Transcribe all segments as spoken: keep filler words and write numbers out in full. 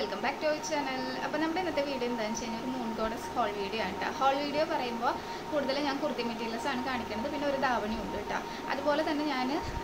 Welcome back to our channel. അപ്പോൾ നമ്മുടെ ഇന്നത്തെ വീഡിയോ എന്താണെന്ന് വെച്ച് കഴിഞ്ഞാൽ ഒരു മൂൺ ഗോഡസ് ഹോൾ വീഡിയോ ആണ് കേട്ടോ. ഹോൾ വീഡിയോ പറയുമ്പോൾ കൂടുതൽ ഞാൻ കുർത്തി മെറ്റീരിയൽസ് ആണ് കാണിക്കുന്നത്, പിന്നെ ഒരു ധാവണി ഉണ്ട് കേട്ടോ. അതുപോലെ തന്നെ ഞാൻ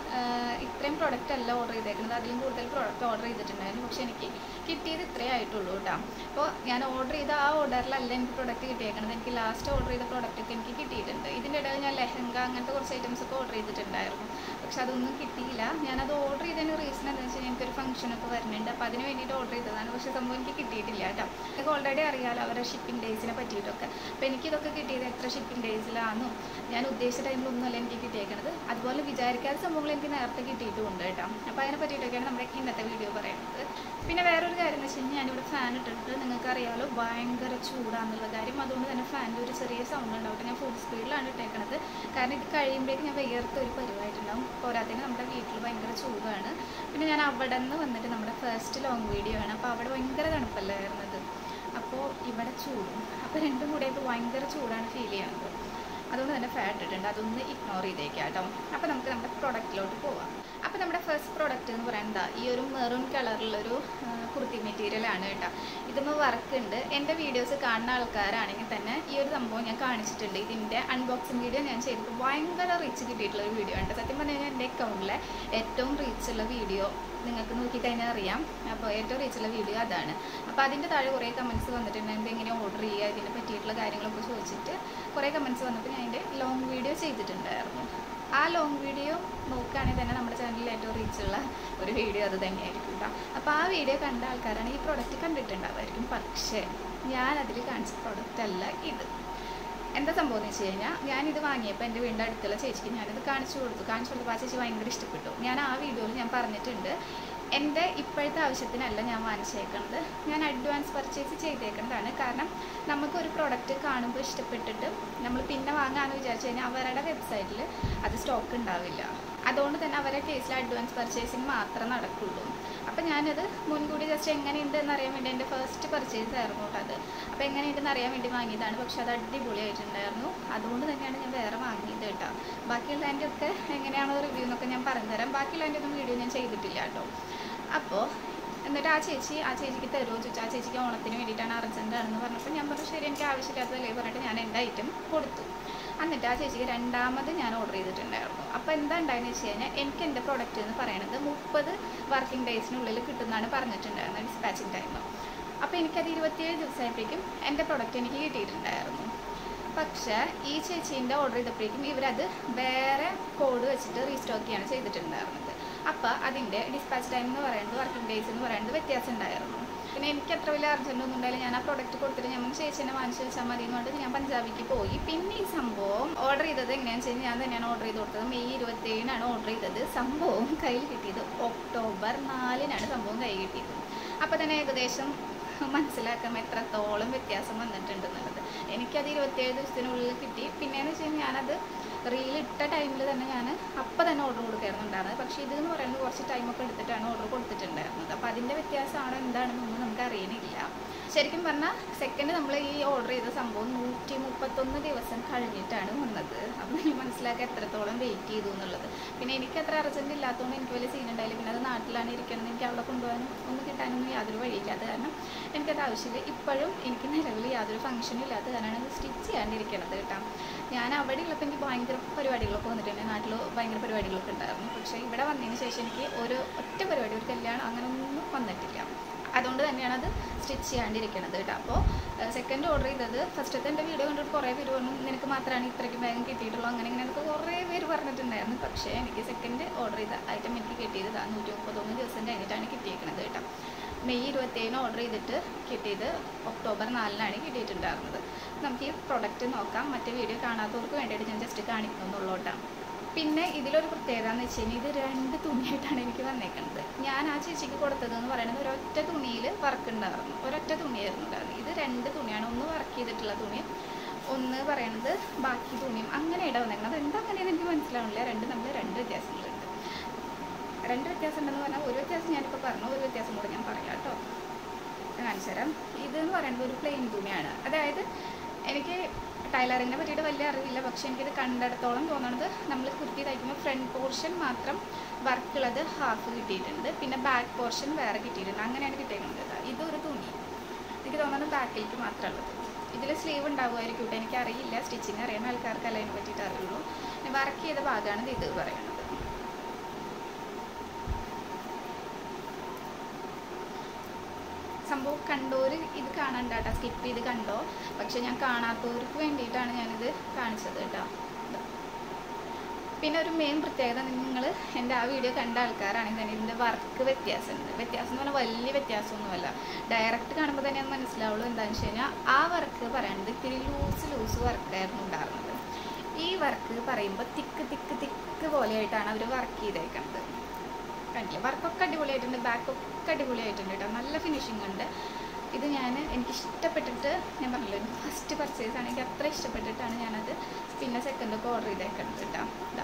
ഇത്രയും പ്രൊഡക്റ്റ് അല്ല ഓർഡർ ചെയ്തേക്കുന്നത്, അതിലും കൂടുതൽ പ്രൊഡക്റ്റ് ഓർഡർ ചെയ്തിട്ടുണ്ടായിരുന്നു. പക്ഷേ എനിക്ക് കിട്ടിയത് ഇത്രയേ ആയിട്ടുള്ളൂ കേട്ടോ. അപ്പോൾ ഞാൻ ഓർഡർ ചെയ്ത ആ ഓർഡറിലല്ല എനിക്ക് പ്രൊഡക്റ്റ് കിട്ടിയേക്കുന്നത്, എനിക്ക് ലാസ്റ്റ് ഓർഡർ ചെയ്ത പ്രൊഡക്റ്റൊക്കെ എനിക്ക് കിട്ടിയിട്ടുണ്ട്. ഇതിൻ്റെ ഇടയിൽ ഞാൻ ലെഹങ്ക അങ്ങനത്തെ കുറച്ച് ഐറ്റംസ് ഒക്കെ ഓർഡർ ചെയ്തിട്ടുണ്ടായിരുന്നു, പക്ഷെ അതൊന്നും കിട്ടിയില്ല. ഞാനത് ഓർഡർ ചെയ്തതിന് റീസൺ എന്താണെന്ന് വെച്ച് കഴിഞ്ഞാൽ എനിക്കൊരു ഫംഗ്ഷനൊക്കെ വരുന്നുണ്ട്, അപ്പോൾ അതിന് വേണ്ടിയിട്ട് ഓർഡർ ചെയ്തതാണ്. പക്ഷേ സംഭവം എനിക്ക് കിട്ടിയിട്ടില്ല കേട്ടോ. എനിക്ക് ഓൾറെഡി അറിയാമല്ലോ അവരുടെ ഷിപ്പിംഗ് ഡേയ്സിനെ പറ്റിയിട്ടൊക്കെ. അപ്പോൾ എനിക്കിതൊക്കെ കിട്ടിയത് എത്ര ഷിപ്പിംഗ് ഡേയ്സിലാണെന്നും ഞാൻ ഉദ്ദേശിച്ച ടൈമിലൊന്നുമല്ല എനിക്ക് കിട്ടിയേക്കുന്നത്. അതുപോലെ വിചാരിക്കാത്ത സംഭവങ്ങൾ എനിക്ക് നേരത്തെ കിട്ടിയിട്ടുമുണ്ട് കേട്ടോ. അപ്പോൾ അതിനെ പറ്റിയിട്ടൊക്കെയാണ് നമ്മുടെ ഇന്നത്തെ വീഡിയോ പറയുന്നത്. പിന്നെ വേറൊരു കാര്യം എന്ന് വെച്ച് കഴിഞ്ഞാൽ ഞാനിവിടെ ഫാൻ ഇട്ടിട്ട് നിങ്ങൾക്ക് അറിയാമല്ലോ ഭയങ്കര ചൂടാണെന്നുള്ള കാര്യം. അതുകൊണ്ട് തന്നെ ഫാനിൽ ഒരു ചെറിയ സൗണ്ട് ഉണ്ടാവും. ഞാൻ ഫുൾ സ്പീഡിലാണ് ഇട്ടേക്കുന്നത്, കാരണം ഇത് കഴിയുമ്പോഴേക്കും ഞാൻ വേർത്ത് ഒരു പരിവായിട്ടുണ്ടാവും. പോരാത്തതിന് നമ്മുടെ വീട്ടിൽ ഭയങ്കര ചൂടാണ്. പിന്നെ ഞാൻ അവിടെ നിന്ന് വന്നിട്ട് നമ്മുടെ ഫസ്റ്റ് ലോങ് വീഡിയോ ആണ്, അപ്പോൾ അവിടെ ഭയങ്കര തണുപ്പല്ലായിരുന്നത്, അപ്പോൾ ഇവിടെ ചൂടും. അപ്പോൾ രണ്ടും കൂടെയൊക്കെ ഭയങ്കര ചൂടാണ് ഫീൽ ചെയ്യുന്നത്. അതുകൊണ്ട് തന്നെ ഫാറ്റ് ഇട്ടിട്ടുണ്ട്, അതൊന്ന് ഇഗ്നോർ ചെയ്തേക്കാം കേട്ടോ. അപ്പോൾ നമുക്ക് നമ്മുടെ പ്രൊഡക്റ്റിലോട്ട് പോവാം. അപ്പോൾ നമ്മുടെ ഫസ്റ്റ് പ്രൊഡക്റ്റ് എന്ന് പറയുന്നത് ഈ ഒരു മെറൂൺ കളറിലൊരു കുർത്തി മെറ്റീരിയലാണ് കേട്ടോ. ഇതുമ്പോൾ വർക്ക് ഉണ്ട്. എൻ്റെ വീഡിയോസ് കാണുന്ന ആൾക്കാരാണെങ്കിൽ തന്നെ ഈ ഒരു സംഭവം ഞാൻ കാണിച്ചിട്ടുണ്ട്. ഇതിൻ്റെ അൺബോക്സിങ് വീഡിയോ ഞാൻ ചെയ്തിട്ട് ഭയങ്കര റീച്ച് കിട്ടിയിട്ടുള്ളൊരു വീഡിയോ ഉണ്ട്. സത്യം പറഞ്ഞു കഴിഞ്ഞാൽ എൻ്റെ അക്കൗണ്ടിലെ ഏറ്റവും റീച്ചുള്ള വീഡിയോ നിങ്ങൾക്ക് നോക്കിക്കഴിഞ്ഞാൽ അറിയാം. അപ്പോൾ ഏറ്റവും റീച്ചുള്ള വീഡിയോ അതാണ്. അപ്പോൾ അതിൻ്റെ താഴെ കുറേ കമൻറ്റ്സ് വന്നിട്ടുണ്ടെങ്കിൽ എങ്ങനെ ഓർഡർ ചെയ്യുക ഇതിനെ പറ്റിയിട്ടുള്ള കാര്യങ്ങളൊക്കെ ചോദിച്ചിട്ട് കുറേ കമൻറ്റ്സ് വന്നപ്പോൾ ഞാൻ അതിൻ്റെ ലോങ് വീഡിയോ ചെയ്തിട്ടുണ്ടായിരുന്നു. ആ ലോങ് വീഡിയോ നോക്കുകയാണെങ്കിൽ തന്നെ നമ്മുടെ ചാനലിൽ ഏറ്റവും റീച്ചുള്ള ഒരു വീഡിയോ അത് തന്നെയായിരിക്കും കേട്ടോ. അപ്പോൾ ആ വീഡിയോ കണ്ട ആൾക്കാരാണ് ഈ പ്രോഡക്റ്റ് കണ്ടിട്ടുണ്ടാവുമായിരിക്കും. പക്ഷേ ഞാനതിൽ കാണിച്ച പ്രോഡക്റ്റ് അല്ല ഇത്. എന്താ സംഭവം എന്ന് വെച്ച് കഴിഞ്ഞാൽ ഞാനിത് വാങ്ങിയപ്പോൾ എൻ്റെ വീടിൻ്റെ അടുത്തുള്ള ചേച്ചിക്ക് ഞാനിത് കാണിച്ചു കൊടുത്തു. കാണിച്ചു കൊടുത്തപ്പോൾ ആ ചേച്ചി ഭയങ്കര ഇഷ്ടപ്പെട്ടു. ഞാൻ ആ വീഡിയോയിൽ ഞാൻ പറഞ്ഞിട്ടുണ്ട്, എൻ്റെ ഇപ്പോഴത്തെ ആവശ്യത്തിനല്ല ഞാൻ വാങ്ങിച്ചേക്കുന്നത്, ഞാൻ അഡ്വാൻസ് പർച്ചേസ് ചെയ്തേക്കുന്നതാണ്. കാരണം നമുക്കൊരു പ്രൊഡക്റ്റ് കാണുമ്പോൾ ഇഷ്ടപ്പെട്ടിട്ട് നമ്മൾ പിന്നെ വാങ്ങാമെന്ന് വിചാരിച്ചു കഴിഞ്ഞാൽ അവരുടെ വെബ്സൈറ്റിൽ അത് സ്റ്റോക്ക് ഉണ്ടാവില്ല. അതുകൊണ്ട് തന്നെ അവരുടെ കേസിൽ അഡ്വാൻസ് പർച്ചേസിങ് മാത്രമേ നടക്കുള്ളൂ. അപ്പോൾ ഞാനത് മുൻകൂടി ജസ്റ്റ് എങ്ങനെയുണ്ട് എന്നറിയാൻ വേണ്ടി എൻ്റെ ഫസ്റ്റ് പർച്ചേസ് ആയിരുന്നു കേട്ടോ അത്. അപ്പോൾ എങ്ങനെയുണ്ടെന്ന് അറിയാൻ വേണ്ടി വാങ്ങിയതാണ്. പക്ഷെ അത് അടിപൊളിയായിട്ടുണ്ടായിരുന്നു. അതുകൊണ്ട് തന്നെയാണ് ഞാൻ വേറെ വാങ്ങിയത് കേട്ടോ. ബാക്കിയുള്ളതിൻ്റെ ഒക്കെ എങ്ങനെയാണോ റിവ്യൂ എന്നൊക്കെ ഞാൻ പറഞ്ഞുതരാം. ബാക്കിയുള്ളതിൻ്റെ ഒന്നും വീഡിയോ ഞാൻ ചെയ്തിട്ടില്ല കേട്ടോ. അപ്പോൾ എന്നിട്ട് ആ ചേച്ചി ആ ചേച്ചിക്ക് തരുമോ ചോദിച്ചു. ആ ചേച്ചിക്ക് ഓണത്തിന് വേണ്ടിയിട്ടാണ് അർജൻറ്റാണെന്ന് പറഞ്ഞപ്പോൾ ഞാൻ പറഞ്ഞു ശരി, എനിക്ക് ആവശ്യമില്ലാത്തതല്ലേ പറഞ്ഞിട്ട് ഞാൻ എൻ്റെ ഐറ്റം കൊടുത്തു. എന്നിട്ട് ആ ചേച്ചിക്ക് രണ്ടാമത് ഞാൻ ഓർഡർ ചെയ്തിട്ടുണ്ടായിരുന്നു. അപ്പോൾ എന്താ ഉണ്ടായെന്ന് വെച്ച് കഴിഞ്ഞാൽ എനിക്ക് എൻ്റെ പ്രൊഡക്റ്റ് എന്ന് പറയുന്നത് മുപ്പത് വർക്കിംഗ് ഡേയ്സിനുള്ളിൽ കിട്ടുന്നതാണ് പറഞ്ഞിട്ടുണ്ടായിരുന്നത് ഡിസ്പാച്ചിങ് ടൈം. അപ്പോൾ എനിക്കത് ഇരുപത്തിയേഴ് ദിവസമായപ്പോഴേക്കും എൻ്റെ പ്രൊഡക്റ്റ് എനിക്ക് കിട്ടിയിട്ടുണ്ടായിരുന്നു. പക്ഷേ ഈ ചേച്ചീൻ്റെ ഓർഡർ ചെയ്തപ്പോഴേക്കും ഇവരത് വേറെ കോഡ് വെച്ചിട്ട് റീസ്റ്റോക്ക് ചെയ്യാണ് ചെയ്തിട്ടുണ്ടായിരുന്നത്. അപ്പോൾ അതിൻ്റെ ഡിസ്പാച്ച് ടൈം എന്ന് പറയുന്നത് വർക്കിംഗ് ഡേയ്സ് എന്ന് പറയുന്നത് വ്യത്യാസം ഉണ്ടായിരുന്നു. പിന്നെ എനിക്ക് അത്ര വലിയ അർജൻറ്റ് ഒന്നും ഉണ്ടായില്ല. ഞാൻ ആ പ്രൊഡക്റ്റ് കൊടുത്തിട്ട് ഞാൻ ചേച്ചിനെ വാങ്ങിച്ചു വെച്ചാൽ മതി എന്നുകൊണ്ട് ഞാൻ പഞ്ചാബിക്ക് പോയി. പിന്നെ ഈ സംഭവം ഓർഡർ ചെയ്തത് എങ്ങനെയാണെന്ന് വെച്ച് കഴിഞ്ഞാൽ ഞാൻ തന്നെയാണ് ഓർഡർ ചെയ്ത് കൊടുത്തത്. മെയ് ഇരുപത്തേഴിനാണ് ഓർഡർ ചെയ്തത്. സംഭവം കയ്യിൽ കിട്ടിയത് ഒക്ടോബർ നാലിനാണ് സംഭവം കൈ കിട്ടിയത്. അപ്പോൾ തന്നെ ഏകദേശം മനസ്സിലാക്കാം എത്രത്തോളം വ്യത്യാസം വന്നിട്ടുണ്ടെന്നുള്ളത്. എനിക്കത് ഇരുപത്തിയേഴ് ദിവസത്തിനുള്ളിൽ കിട്ടി. പിന്നെയെന്ന് വെച്ച് കഴിഞ്ഞാൽ ഞാനത് റീലിട്ട ടൈമിൽ തന്നെ ഞാൻ അപ്പം തന്നെ ഓർഡർ കൊടുക്കാറുണ്ടായിരുന്നത്. പക്ഷേ ഇതെന്ന് പറയുന്നത് കുറച്ച് ടൈമൊക്കെ എടുത്തിട്ടാണ് ഓർഡർ കൊടുത്തിട്ടുണ്ടായിരുന്നത്. അപ്പോൾ അതിൻ്റെ വ്യത്യാസമാണോ എന്താണെന്നൊന്നും നമുക്ക് അറിയണില്ല. ശരിക്കും പറഞ്ഞാൽ സെക്കൻഡ് നമ്മൾ ഈ ഓർഡർ ചെയ്ത സംഭവം നൂറ്റി മുപ്പത്തൊന്ന് ദിവസം കഴിഞ്ഞിട്ടാണ് വന്നത്. അപ്പോൾ എനിക്ക് മനസ്സിലാക്കുക എത്രത്തോളം വെയിറ്റ് ചെയ്തു എന്നുള്ളത്. പിന്നെ എനിക്ക് അത്ര അർജൻറ്റ് ഇല്ലാത്തതുകൊണ്ട് എനിക്ക് വലിയ സീൻ ഉണ്ടായില്ല. പിന്നെ അത് നാട്ടിലാണ് ഇരിക്കുന്നത്, എനിക്ക് അവിടെ കൊണ്ടുപോകാനും ഒന്നും കിട്ടാനൊന്നും യാതൊരു വഴിയില്ലാത്ത കാരണം എനിക്കത് ആവശ്യമില്ല. ഇപ്പോഴും എനിക്ക് നിലവിൽ യാതൊരു ഫംഗ്ഷനും ഇല്ലാത്ത കാരണമാണ് അത് സ്റ്റിച്ച് ചെയ്യാണ്ടിരിക്കണത് കേട്ടോ. ഞാൻ അവിടെ ഉള്ളപ്പോൾ എനിക്ക് ഭയങ്കര പരിപാടികളൊക്കെ വന്നിട്ടുണ്ട്, നാട്ടിൽ ഭയങ്കര പരിപാടികളൊക്കെ ഉണ്ടായിരുന്നു. പക്ഷേ ഇവിടെ വന്നതിന് ശേഷം എനിക്ക് ഒരു ഒറ്റ പരിപാടി, ഒരു കല്യാണം അങ്ങനെയൊന്നും വന്നിട്ടില്ല. അതുകൊണ്ട് തന്നെയാണ് അത് സ്റ്റിച്ച് ചെയ്യാണ്ടിരിക്കുന്നത് കേട്ടോ. അപ്പോൾ സെക്കൻഡ് ഓർഡർ ചെയ്തത് ഫസ്റ്റത്തെ എൻ്റെ വീഡിയോ കണ്ടിട്ട് കുറേ പേര് പറഞ്ഞു നിനക്ക് മാത്രമാണ് ഇത്രയ്ക്ക് വേഗം കിട്ടിയിട്ടുള്ളൂ, അങ്ങനെ ഇങ്ങനെയൊക്കെ കുറേ പേര് പറഞ്ഞിട്ടുണ്ടായിരുന്നു. പക്ഷേ എനിക്ക് സെക്കൻഡ് ഓർഡർ ചെയ്ത ഐറ്റം എനിക്ക് കിട്ടിയത് നൂറ്റി മുപ്പത്തൊന്ന് ദിവസം കഴിഞ്ഞിട്ടാണ് കിട്ടിയിരിക്കുന്നത് കേട്ടോ. മെയ് ഇരുപത്തേഴിന് ഓർഡർ ചെയ്തിട്ട് കിട്ടിയത് ഒക്ടോബർ നാലിനാണ് കിട്ടിയിട്ടുണ്ടായിരുന്നത്. നമുക്ക് ഈ പ്രൊഡക്റ്റ് നോക്കാം. മറ്റേ വീഡിയോ കാണാത്തവർക്ക് വേണ്ടിയിട്ട് ഞാൻ ജസ്റ്റ് കാണിക്കുന്നുള്ളൂ കേട്ടോ. പിന്നെ ഇതിലൊരു പ്രത്യേകത എന്ന് വെച്ച് കഴിഞ്ഞാൽ ഇത് രണ്ട് തുണിയായിട്ടാണ് എനിക്ക് വന്നേക്കുന്നത്. ഞാൻ ആ ചേച്ചിക്ക് കൊടുത്തതെന്ന് പറയുന്നത് ഒരൊറ്റ തുണിയിൽ വർക്ക് ഉണ്ടായിരുന്നു, ഒരൊറ്റ തുണിയായിരുന്നു ഉണ്ടായിരുന്നത്. ഇത് രണ്ട് തുണിയാണ്, ഒന്ന് വർക്ക് ചെയ്തിട്ടുള്ള തുണി, ഒന്ന് പറയണത് ബാക്കി തുണിയും അങ്ങനെയാണ് വന്നേക്കുന്നത്. എന്താ അങ്ങനെയെന്ന് എനിക്ക് മനസ്സിലാവില്ല. രണ്ട് നമ്മൾ രണ്ട് വ്യത്യാസങ്ങളുണ്ട്. രണ്ട് വ്യത്യാസം ഉണ്ടെന്ന് പറഞ്ഞാൽ ഒരു വ്യത്യാസം ഞാനിപ്പോൾ പറഞ്ഞു, ഒരു വ്യത്യാസം കൂടെ ഞാൻ പറയാം കേട്ടോ. കാണിച്ചു തരാം. ഇതെന്ന് പറയുന്നത് ഒരു പ്ലെയിൻ തുണിയാണ്. അതായത് എനിക്ക് ടൈലറിങ്ങിനെ പറ്റിയിട്ട് വലിയ അറിവില്ല, പക്ഷേ എനിക്കിത് കണ്ടിടത്തോളം തോന്നുന്നത് നമ്മൾ കുർത്തി തയ്ക്കുമ്പോൾ ഫ്രണ്ട് പോർഷൻ മാത്രം വർക്കുള്ളത് ഹാഫ് കിട്ടിയിട്ടുണ്ട്, പിന്നെ ബാക്ക് പോർഷൻ വേറെ കിട്ടിയിട്ടുണ്ട്. അങ്ങനെയാണ് കിട്ടിയിരിക്കുന്നത്. ഇതൊരു തുണി എനിക്ക് തോന്നുന്നത് ബാക്കിലേക്ക് മാത്രമേ ഉള്ളത്. ഇതിൽ സ്ലീവ് ഉണ്ടാവുമായിരിക്കും കേട്ടോ, എനിക്കറിയില്ല. സ്റ്റിച്ചിങ് അറിയുന്ന ആൾക്കാർക്കല്ല അതിനെ പറ്റിയിട്ട് അറിയുള്ളൂ. വർക്ക് ചെയ്ത ഭാഗമാണ് ഇത് പറയുന്നത്. സംഭവം കണ്ടോർ ഇത് കാണണ്ട കേട്ടോ, സ്കിപ്പ് ചെയ്ത് കണ്ടോ. പക്ഷെ ഞാൻ കാണാത്തവർക്ക് വേണ്ടിയിട്ടാണ് ഞാനിത് കാണിച്ചത് കേട്ടോ. പിന്നെ ഒരു മെയിൻ പ്രത്യേകത, നിങ്ങൾ എൻ്റെ ആ വീഡിയോ കണ്ട ആൾക്കാരാണെങ്കിൽ തന്നെ ഇതിൻ്റെ വർക്ക് വ്യത്യാസമുണ്ട്. വ്യത്യാസം എന്ന് പറഞ്ഞാൽ വലിയ വ്യത്യാസമൊന്നുമല്ല. ഡയറക്റ്റ് കാണുമ്പോൾ തന്നെ അത് മനസ്സിലാവുള്ളൂ. എന്താണെന്ന് വെച്ച് കഴിഞ്ഞാൽ ആ വർക്ക് പറയുന്നത് ഇത്തിരി ലൂസ് ലൂസ് വർക്കായിരുന്നു ഉണ്ടായിരുന്നത്. ഈ വർക്ക് പറയുമ്പോൾ തിക്ക് തിക്ക് തിക്ക് പോലെയായിട്ടാണ് അവർ വർക്ക് ചെയ്തേക്കുന്നത്. കണ്ടില്ല, വർക്കൊക്കെ അടിപൊളിയായിട്ടുണ്ട്, ബാക്കൊക്കെ അടിപൊളിയായിട്ടുണ്ട് കേട്ടോ. നല്ല ഫിനിഷിംഗ് ഉണ്ട്. ഇത് ഞാൻ എനിക്ക് ഇഷ്ടപ്പെട്ടിട്ട്, ഞാൻ പറഞ്ഞല്ലോ ഫസ്റ്റ് പർച്ചേസ് ആണ്, എനിക്ക് അത്ര ഇഷ്ടപ്പെട്ടിട്ടാണ് ഞാനത് പിന്നെ സെക്കൻഡൊക്കെ ഓർഡർ ചെയ്തേക്കുന്നത് കേട്ടോ. ഇതാ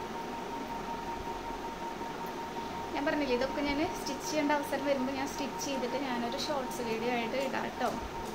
ഞാൻ പറഞ്ഞില്ലേ, ഇതൊക്കെ ഞാൻ സ്റ്റിച്ച് ചെയ്യേണ്ട അവസരം വരുമ്പോൾ ഞാൻ സ്റ്റിച്ച് ചെയ്തിട്ട് ഞാനൊരു ഷോർട്സ് വീഡിയോ ആയിട്ട് ഇടാം കേട്ടോ.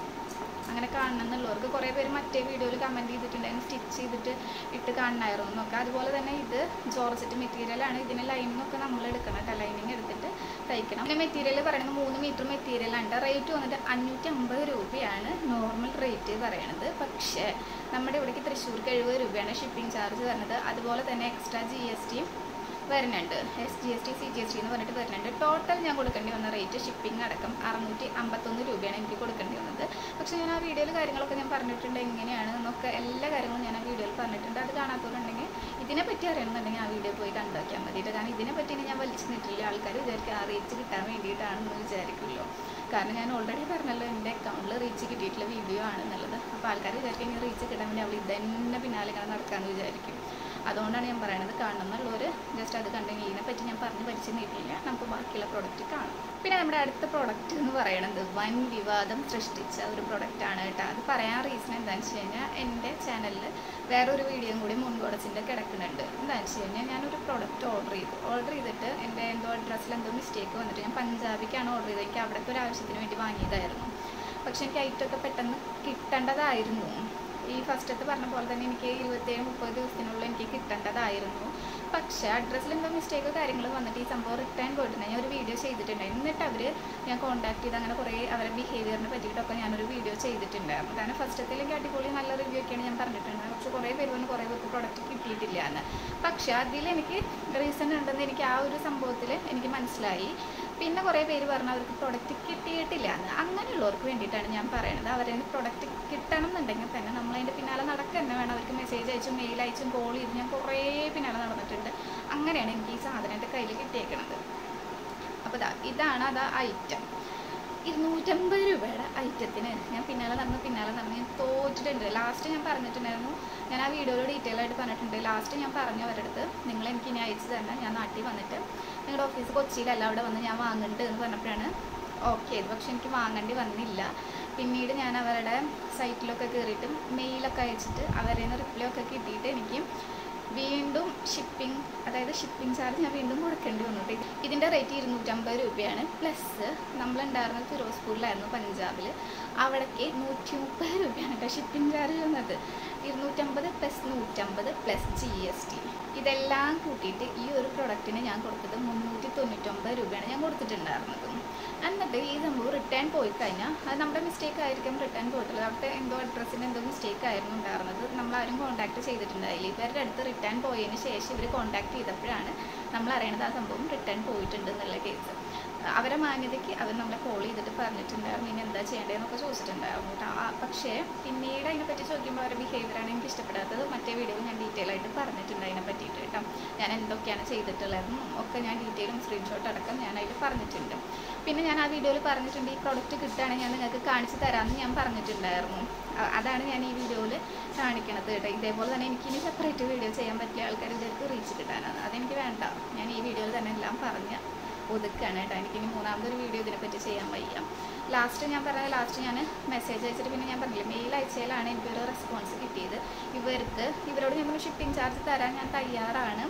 അങ്ങനെ കാണണം എന്നുള്ളവർക്ക് കുറേ പേര് മറ്റേ വീഡിയോയിൽ കമൻറ്റ് ചെയ്തിട്ടുണ്ടായിരുന്നു സ്റ്റിച്ച് ചെയ്തിട്ട് ഇട്ട് കാണണമായിരുന്നു എന്നൊക്കെ. അതുപോലെ തന്നെ ഇത് ജോർജറ്റ് മെറ്റീരിയലാണ്. ഇതിന് ലൈനിങ് ഒക്കെ നമ്മൾ എടുക്കണം കേട്ടോ. ലൈനിങ് എടുത്തിട്ട് തയ്ക്കണം. പിന്നെ മെറ്റീരിയൽ പറയുന്നത് മൂന്ന് മീറ്റർ മെറ്റീരിയലാണ്. റേറ്റ് വന്നിട്ട് അഞ്ഞൂറ്റി അമ്പത് രൂപയാണ് നോർമൽ റേറ്റ് പറയണത്. പക്ഷേ നമ്മുടെ ഇവിടേക്ക് തൃശ്ശൂർക്ക് എഴുപത് രൂപയാണ് ഷിപ്പിംഗ് ചാർജ് വരുന്നത്. അതുപോലെ തന്നെ എക്സ്ട്രാ ജി എസ് ടിയും വരുന്നുണ്ട്. S G S T C G S T എന്ന് പറഞ്ഞിട്ട് വരുന്നുണ്ട്. ടോട്ടൽ ഞാൻ കൊടുക്കേണ്ടി വന്ന റേറ്റ് ഷിപ്പിംഗ് അടക്കം അറുന്നൂറ്റി അമ്പത്തൊന്ന് രൂപയാണ് എനിക്ക് കൊടുക്കേണ്ടി വന്നത്. പക്ഷേ ഞാൻ ആ വീഡിയോയിൽ കാര്യങ്ങളൊക്കെ ഞാൻ പറഞ്ഞിട്ടുണ്ട്, എങ്ങനെയാണ് എന്നൊക്കെ എല്ലാ കാര്യങ്ങളും ഞാൻ ആ വീഡിയോയിൽ പറഞ്ഞിട്ടുണ്ട്. അത് കാണാത്തവരുണ്ടെങ്കിൽ ഇതിനെപ്പറ്റി അറിയണമെന്നുണ്ടെങ്കിൽ ആ വീഡിയോ പോയി കണ്ടു വയ്ക്കാൻ മതിയിട്ട്. കാരണം ഇതിനെപ്പറ്റി ഞാൻ വലിച്ചു നിട്ടില്ല. ആൾക്കാർ വിചാരിക്കും ആ റീച്ച് കിട്ടാൻ വേണ്ടിയിട്ടാണെന്ന് വിചാരിക്കുമല്ലോ. കാരണം ഞാൻ ഓൾറെഡി പറഞ്ഞല്ലോ എൻ്റെ അക്കൗണ്ടിൽ റീച്ച് കിട്ടിയിട്ടുള്ള വീഡിയോ ആണെന്നുള്ളത്. അപ്പോൾ ആൾക്കാർ വിചാരിക്കും ഇനി റീച്ച് കിട്ടാൻ വേണ്ടി അവൾ ഇതന്നെ പിന്നാലെ ഇങ്ങനെ നടക്കാമെന്ന് വിചാരിക്കും. അതുകൊണ്ടാണ് ഞാൻ പറയുന്നത്, കാണുന്നുള്ളവർ ജസ്റ്റ് അത് കണ്ടെങ്കിൽ ഇതിനെപ്പറ്റി ഞാൻ പറഞ്ഞ് പഠിച്ചു നീട്ടില്ല. നമുക്ക് ബാക്കിയുള്ള പ്രോഡക്റ്റ് കാണാം. പിന്നെ നമ്മുടെ അടുത്ത പ്രോഡക്റ്റ് എന്ന് പറയുന്നത് വൻ വിവാദം സൃഷ്ടിച്ച ഒരു പ്രൊഡക്റ്റാണ് കേട്ടോ. അത് പറയാൻ റീസൺ എന്താണെന്ന് വെച്ച് കഴിഞ്ഞാൽ എൻ്റെ ചാനലിൽ വേറൊരു വീഡിയോയും കൂടി മുൻകോടസിൻ്റെ കിടക്കുന്നുണ്ട്. എന്താണെന്ന് വെച്ച് കഴിഞ്ഞാൽ ഞാനൊരു പ്രോഡക്റ്റ് ഓർഡർ ചെയ്തു. ഓർഡർ ചെയ്തിട്ട് എൻ്റെ എന്തോ അഡ്രസ്സിൽ എന്തോ മിസ്റ്റേക്ക് വന്നിട്ട് ഞാൻ പഞ്ചാബിക്കാണ് ഓർഡർ ചെയ്തത്. എനിക്ക് അവിടേക്ക് ഒരു ആവശ്യത്തിന് വേണ്ടി വാങ്ങിയതായിരുന്നു. പക്ഷെ എനിക്ക് ഐറ്റമൊക്കെ പെട്ടെന്ന് കിട്ടേണ്ടതായിരുന്നു. ഈ ഫസ്റ്റത്തെ പറഞ്ഞ പോലെ തന്നെ എനിക്ക് ഇരുപത്തേഴ് മുപ്പത് ദിവസത്തിനുള്ളിൽ എനിക്ക് കിട്ടേണ്ടതായിരുന്നു. പക്ഷേ അഡ്രസ്സിൽ എന്തോ മിസ്റ്റേക്കോ കാര്യങ്ങൾ വന്നിട്ട് ഈ സംഭവം റിട്ടേൺ പോയിട്ടുണ്ട്. ഞാൻ ഒരു വീഡിയോ ചെയ്തിട്ടുണ്ടായിരുന്നു. എന്നിട്ട് അവർ ഞാൻ കോൺടാക്ട് ചെയ്ത് അങ്ങനെ കുറേ അവരുടെ ബിഹേവിയറിനെ പറ്റിയിട്ടൊക്കെ ഞാനൊരു വീഡിയോ ചെയ്തിട്ടുണ്ടായിരുന്നു. കാരണം ഫസ്റ്റത്തിലേക്ക് അടിപൊളി നല്ല റിവ്യൂ ഒക്കെയാണ് ഞാൻ പറഞ്ഞിട്ടുണ്ട്. പക്ഷേ കുറേ പേര് വന്ന് കുറേ പേർക്ക് പ്രൊഡക്റ്റ് കിട്ടിയിട്ടില്ല എന്ന്. പക്ഷേ അതിലെനിക്ക് റീസൺ ഉണ്ടെന്ന് എനിക്ക് ആ ഒരു സംഭവത്തിൽ എനിക്ക് മനസ്സിലായി. പിന്നെ കുറേ പേര് പറഞ്ഞു അവർക്ക് പ്രൊഡക്റ്റ് കിട്ടിയിട്ടില്ല എന്ന്. അങ്ങനെയുള്ളവർക്ക് വേണ്ടിയിട്ടാണ് ഞാൻ പറയുന്നത്. അവരതിന് പ്രൊഡക്റ്റ് കിട്ടണം എന്നുണ്ടെങ്കിൽ തന്നെ നമ്മളതിൻ്റെ പിന്നാലെ നടക്കുക തന്നെ വേണം. അവർക്ക് മെസ്സേജ് അയച്ചും മെയിൽ അയച്ചും കോൾ ചെയ്ത് ഞാൻ കുറേ പിന്നാലെ നടന്നിട്ടുണ്ട്. അങ്ങനെയാണ് എനിക്ക് ഈ സാധനം എൻ്റെ കയ്യിൽ കിട്ടിയേക്കണത്. അപ്പോൾ ഇതാ ഇതാണ് അത് ഐറ്റം. ഇരുന്നൂറ്റമ്പത് രൂപയുടെ ഐറ്റത്തിന് ഞാൻ പിന്നാലെ നടന്ന് പിന്നാലെ നടന്ന് ഞാൻ തോറ്റിട്ടുണ്ട്. ലാസ്റ്റ് ഞാൻ പറഞ്ഞിട്ടുണ്ടായിരുന്നു, ഞാൻ ആ വീഡിയോയിൽ ഡീറ്റെയിൽ ആയിട്ട് പറഞ്ഞിട്ടുണ്ട്. ലാസ്റ്റ് ഞാൻ പറഞ്ഞു അവരുടെ അടുത്ത്, നിങ്ങൾ എനിക്ക് ഇനി അയച്ചു തന്നെ ഞാൻ നാട്ടിൽ വന്നിട്ട് നിങ്ങളുടെ ഓഫീസ് കൊച്ചിയിലല്ല അവിടെ വന്ന് ഞാൻ വാങ്ങുന്നുണ്ട് എന്ന് പറഞ്ഞപ്പോഴാണ് ഓക്കെ ചെയ്ത്. പക്ഷെ എനിക്ക് വാങ്ങേണ്ടി വന്നില്ല. പിന്നീട് ഞാൻ അവരുടെ സൈറ്റിലൊക്കെ കയറിയിട്ട് മെയിലൊക്കെ അയച്ചിട്ട് അവരിൽ നിന്ന് റിപ്ലൈ ഒക്കെ കിട്ടിയിട്ട് എനിക്ക് വീണ്ടും ഷിപ്പിംഗ്, അതായത് ഷിപ്പിംഗ് ചാർജ് ഞാൻ വീണ്ടും കൊടുക്കേണ്ടി വന്നിട്ട് ഇതിൻ്റെ റേറ്റ് ഇരുന്നൂറ്റമ്പത് രൂപയാണ്. പ്ലസ് നമ്മളുണ്ടായിരുന്നത് ഫിറോസ്പൂരിലായിരുന്നു പഞ്ചാബിൽ. അവിടേക്ക് നൂറ്റി മുപ്പത് രൂപയാണ് കേട്ടോ ഷിപ്പിംഗ് ചാർജ് വന്നത്. ഇരുന്നൂറ്റമ്പത് പ്ലസ് നൂറ്റമ്പത് പ്ലസ് ജി എസ് ടി ഇതെല്ലാം കൂട്ടിയിട്ട് ഈ ഒരു പ്രൊഡക്റ്റിന് ഞാൻ കൊടുത്തത് മുന്നൂറ്റി തൊണ്ണൂറ്റൊമ്പത് രൂപയാണ് ഞാൻ കൊടുത്തിട്ടുണ്ടായിരുന്നത്. എന്നിട്ട് ഈ സംഭവം റിട്ടേൺ പോയി കഴിഞ്ഞാൽ അത് നമ്മുടെ മിസ്റ്റേക്ക് ആയിരിക്കും റിട്ടേൺ പോയിട്ടുള്ളത്. അവിടുത്തെ എന്തോ അഡ്രസ്സിന് എന്തോ മിസ്റ്റേക്ക് ആയിരുന്നു ഉണ്ടായിരുന്നത്. നമ്മളാരും കോൺടാക്ട് ചെയ്തിട്ടുണ്ടായില്ല. ഇവരുടെ അടുത്ത് റിട്ടേൺ പോയതിന് ശേഷം ഇവർ കോൺടാക്ട് ചെയ്തപ്പോഴാണ് നമ്മൾ അറിയണത് ആ സംഭവം റിട്ടേൺ പോയിട്ടുണ്ട് എന്നുള്ള കേസ്. അവരെ മാന്യതയ്ക്ക് അവർ നമ്മളെ കോൾ ചെയ്തിട്ട് പറഞ്ഞിട്ടുണ്ടായിരുന്നു ഇനി എന്താ ചെയ്യേണ്ടതെന്നൊക്കെ ചോദിച്ചിട്ടുണ്ടായിരുന്നു കേട്ടോ. പക്ഷേ പിന്നീട് അതിനെപ്പറ്റി ചോദിക്കുമ്പോൾ അവരുടെ ബിഹേവിയറാണ് എനിക്ക് ഇഷ്ടപ്പെടാത്തത്. മറ്റേ വീഡിയോയിൽ ഞാൻ ഡീറ്റെയിൽ ആയിട്ട് പറഞ്ഞിട്ടുണ്ട് അതിനെ പറ്റിയിട്ട് കേട്ടോ. ഞാൻ എന്തൊക്കെയാണ് ചെയ്തിട്ടുള്ളതെന്നും ഒക്കെ ഞാൻ ഡീറ്റെയിലും സ്ക്രീൻഷോട്ട് അടക്കം ഞാൻ അതിൽ പറഞ്ഞിട്ടുണ്ട്. പിന്നെ ഞാൻ ആ വീഡിയോയിൽ പറഞ്ഞിട്ടുണ്ട് ഈ പ്രൊഡക്റ്റ് കിട്ടുകയാണെങ്കിൽ ഞാൻ നിങ്ങൾക്ക് കാണിച്ചു തരാമെന്ന് ഞാൻ പറഞ്ഞിട്ടുണ്ടായിരുന്നു. അതാണ് ഞാൻ ഈ വീഡിയോയിൽ കാണിക്കണത് കേട്ടോ. ഇതേപോലെ തന്നെ എനിക്കിനി സെപ്പറേറ്റ് വീഡിയോ ചെയ്യാൻ പറ്റിയ ആൾക്കാർ ഇതിലേക്ക് റീച്ച് കിട്ടാനാണ്. അതെനിക്ക് വേണ്ട. ഞാൻ ഈ വീഡിയോയിൽ തന്നെ എല്ലാം പറഞ്ഞ് ഒതുക്കുകയാണ് കേട്ടോ. എനിക്കിനി മൂന്നാമതൊരു വീഡിയോ ഇതിനെപ്പറ്റി ചെയ്യാൻ വയ്യ. ലാസ്റ്റ് ഞാൻ പറഞ്ഞത് ലാസ്റ്റ് ഞാൻ മെസ്സേജ് അയച്ചിട്ട് പിന്നെ ഞാൻ പറഞ്ഞില്ല മെയിൽ അയച്ചതിലാണ് എനിക്കൊരു റെസ്പോൺസ് കിട്ടിയത്. ഇവർക്ക് ഇവരോട് ഞങ്ങൾ ഷിപ്പിംഗ് ചാർജ് തരാൻ ഞാൻ തയ്യാറാണ്,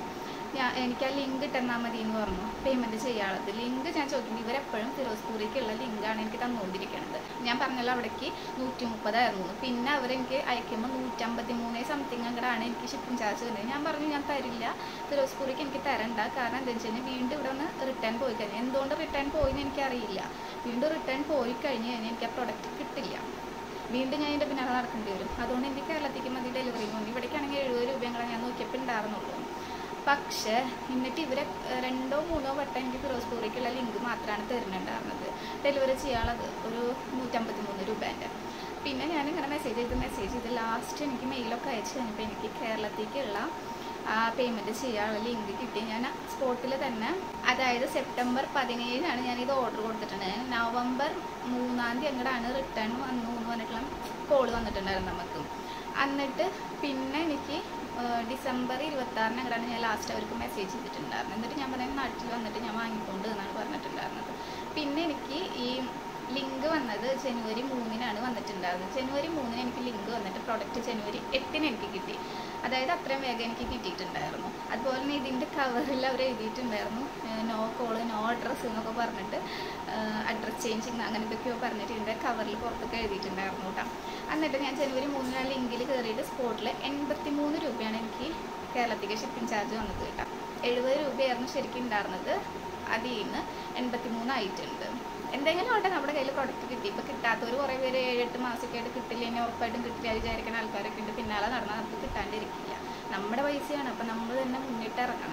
ഞാൻ എനിക്ക് ആ ലിങ്ക് ഇട്ടെന്നാൽ മതി എന്ന് പറഞ്ഞു പേയ്മെൻറ്റ് ചെയ്യാനുള്ളത്. ലിങ്ക് ഞാൻ ചോദിക്കുമ്പോൾ ഇവരെപ്പോഴും ഫിറോസ്പൂരിക്കുള്ള ലിങ്കാണ് എനിക്ക് തന്നുകൊണ്ടിരിക്കുന്നത്. ഞാൻ പറഞ്ഞല്ലോ അവിടേക്ക് നൂറ്റി മുപ്പതായിരുന്നു. പിന്നെ അവരെനിക്ക് അയക്കുമ്പോൾ നൂറ്റമ്പത്തി മൂന്ന് സംതിങ് അങ്ങോട്ടാണ് എനിക്ക് ഷിപ്പിംഗ് ചാർജ് വരുന്നത്. ഞാൻ പറഞ്ഞു ഞാൻ തരില്ല, ഫിറോസ്പൂരിക്ക് എനിക്ക് തരണ്ട. കാരണം എന്താ വെച്ച് കഴിഞ്ഞാൽ വീണ്ടും ഇവിടെ നിന്ന് റിട്ടേൺ പോയി കഴിഞ്ഞാൽ, എന്തുകൊണ്ട് റിട്ടേൺ പോയിന്ന് എനിക്കറിയില്ല. വീണ്ടും റിട്ടേൺ പോയി കഴിഞ്ഞ് കഴിഞ്ഞാൽ എനിക്ക് ആ പ്രൊഡക്റ്റ് കിട്ടില്ല. വീണ്ടും ഞാൻ ഇതിൻ്റെ പിന്നാലെ നടക്കേണ്ടി വരും. അതുകൊണ്ട് എനിക്ക് കേരളത്തേക്ക് മതി ഡെലിവറി വന്നു. ഇവിടേക്കാണെങ്കിൽ എഴുപത് രൂപയാണ് ഞാൻ നോക്കിയപ്പോൾ ഉണ്ടായിരുന്നുള്ളൂ. പക്ഷേ എന്നിട്ട് ഇവരെ രണ്ടോ മൂന്നോ വട്ടം എനിക്ക് ഫിറോസ്പൂരിക്കുള്ള ലിങ്ക് മാത്രമാണ് തരുന്നുണ്ടായിരുന്നത്. ഡെലിവറി ചെയ്യാനുള്ളത് ഒരു നൂറ്റമ്പത്തി മൂന്ന് രൂപേൻ്റെ. പിന്നെ ഞാനിങ്ങനെ മെസ്സേജ് ചെയ്ത് മെസ്സേജ് ചെയ്ത് ലാസ്റ്റ് എനിക്ക് മെയിലൊക്കെ അയച്ചു കഴിഞ്ഞപ്പോൾ എനിക്ക് കേരളത്തേക്കുള്ള ആ പേയ്മെൻറ്റ് ചെയ്യാനുള്ള ലിങ്ക് കിട്ടി. ഞാൻ സ്പോട്ടിൽ തന്നെ, അതായത് സെപ്റ്റംബർ പതിനേഴിനാണ് ഞാനിത് ഓർഡർ കൊടുത്തിട്ടുണ്ട്. നവംബർ മൂന്നാം തീയതി അങ്ങോട്ടാണ് റിട്ടേൺ വന്നു എന്ന് പറഞ്ഞിട്ടുള്ള കോൾ വന്നിട്ടുണ്ടായിരുന്നു നമുക്ക്. എന്നിട്ട് പിന്നെ എനിക്ക് ഡിസംബർ ഇരുപത്താറിന് അങ്ങോട്ടാണ് ഞാൻ ലാസ്റ്റ് അവർക്ക് മെസ്സേജ് ചെയ്തിട്ടുണ്ടായിരുന്നത്. എന്നിട്ട് ഞാൻ പറഞ്ഞ നാട്ടിൽ വന്നിട്ട് ഞാൻ വാങ്ങിക്കൊണ്ട് എന്നാണ് പറഞ്ഞിട്ടുണ്ടായിരുന്നത്. പിന്നെ എനിക്ക് ഈ ലിങ്ക് വന്നത് ജനുവരി മൂന്നിനാണ് വന്നിട്ടുണ്ടായിരുന്നത്. ജനുവരി മൂന്നിന് എനിക്ക് ലിങ്ക് വന്നിട്ട് പ്രൊഡക്റ്റ് ജനുവരി എട്ടിന് എനിക്ക് കിട്ടി. അതായത് അത്രയും വേഗം എനിക്ക് കിട്ടിയിട്ടുണ്ടായിരുന്നു. അതുപോലെ തന്നെ ഇതിൻ്റെ കവറിൽ അവർ എഴുതിയിട്ടുണ്ടായിരുന്നു നോ കോള് നോ അഡ്രസ്സ് എന്നൊക്കെ പറഞ്ഞിട്ട്, അഡ്രസ് ചേഞ്ചിങ് അങ്ങനെ എന്തൊക്കെയോ പറഞ്ഞിട്ട് ഇതിൻ്റെ കവറിൽ പുറത്തൊക്കെ എഴുതിയിട്ടുണ്ടായിരുന്നു കേട്ടോ. എന്നിട്ട് ഞാൻ ജനുവരി മൂന്നിന് ലിങ്കിൽ കയറിയിട്ട് സ്പോട്ടിൽ എൺപത്തി മൂന്ന് രൂപയാണ് എനിക്ക് കേരളത്തിലേക്ക് ഷിപ്പിംഗ് ചാർജ് വന്നത് കേട്ടോ. എഴുപത് രൂപയായിരുന്നു ശരിക്കും ഉണ്ടായിരുന്നത്, അതിൽ നിന്ന് എൺപത്തി മൂന്നായിട്ടുണ്ട്. എന്തെങ്കിലും ആട്ടെ നമ്മുടെ കയ്യിൽ പ്രൊഡക്റ്റ് കിട്ടി. ഇപ്പോൾ കിട്ടാത്തവർ കുറേ പേര് ഏഴെട്ട് മാസമൊക്കെ ആയിട്ട് കിട്ടില്ല, ഇനി ഉറപ്പായിട്ടും കിട്ടില്ല വിചാരിക്കുന്ന ആൾക്കാരൊക്കെ ഉണ്ട്. പിന്നാലെ നടന്നാൽ നമുക്ക് കിട്ടാണ്ടിരിക്കില്ല. നമ്മുടെ പൈസയാണ്, അപ്പം നമ്മൾ തന്നെ മുന്നിട്ട് ഇറങ്ങണം.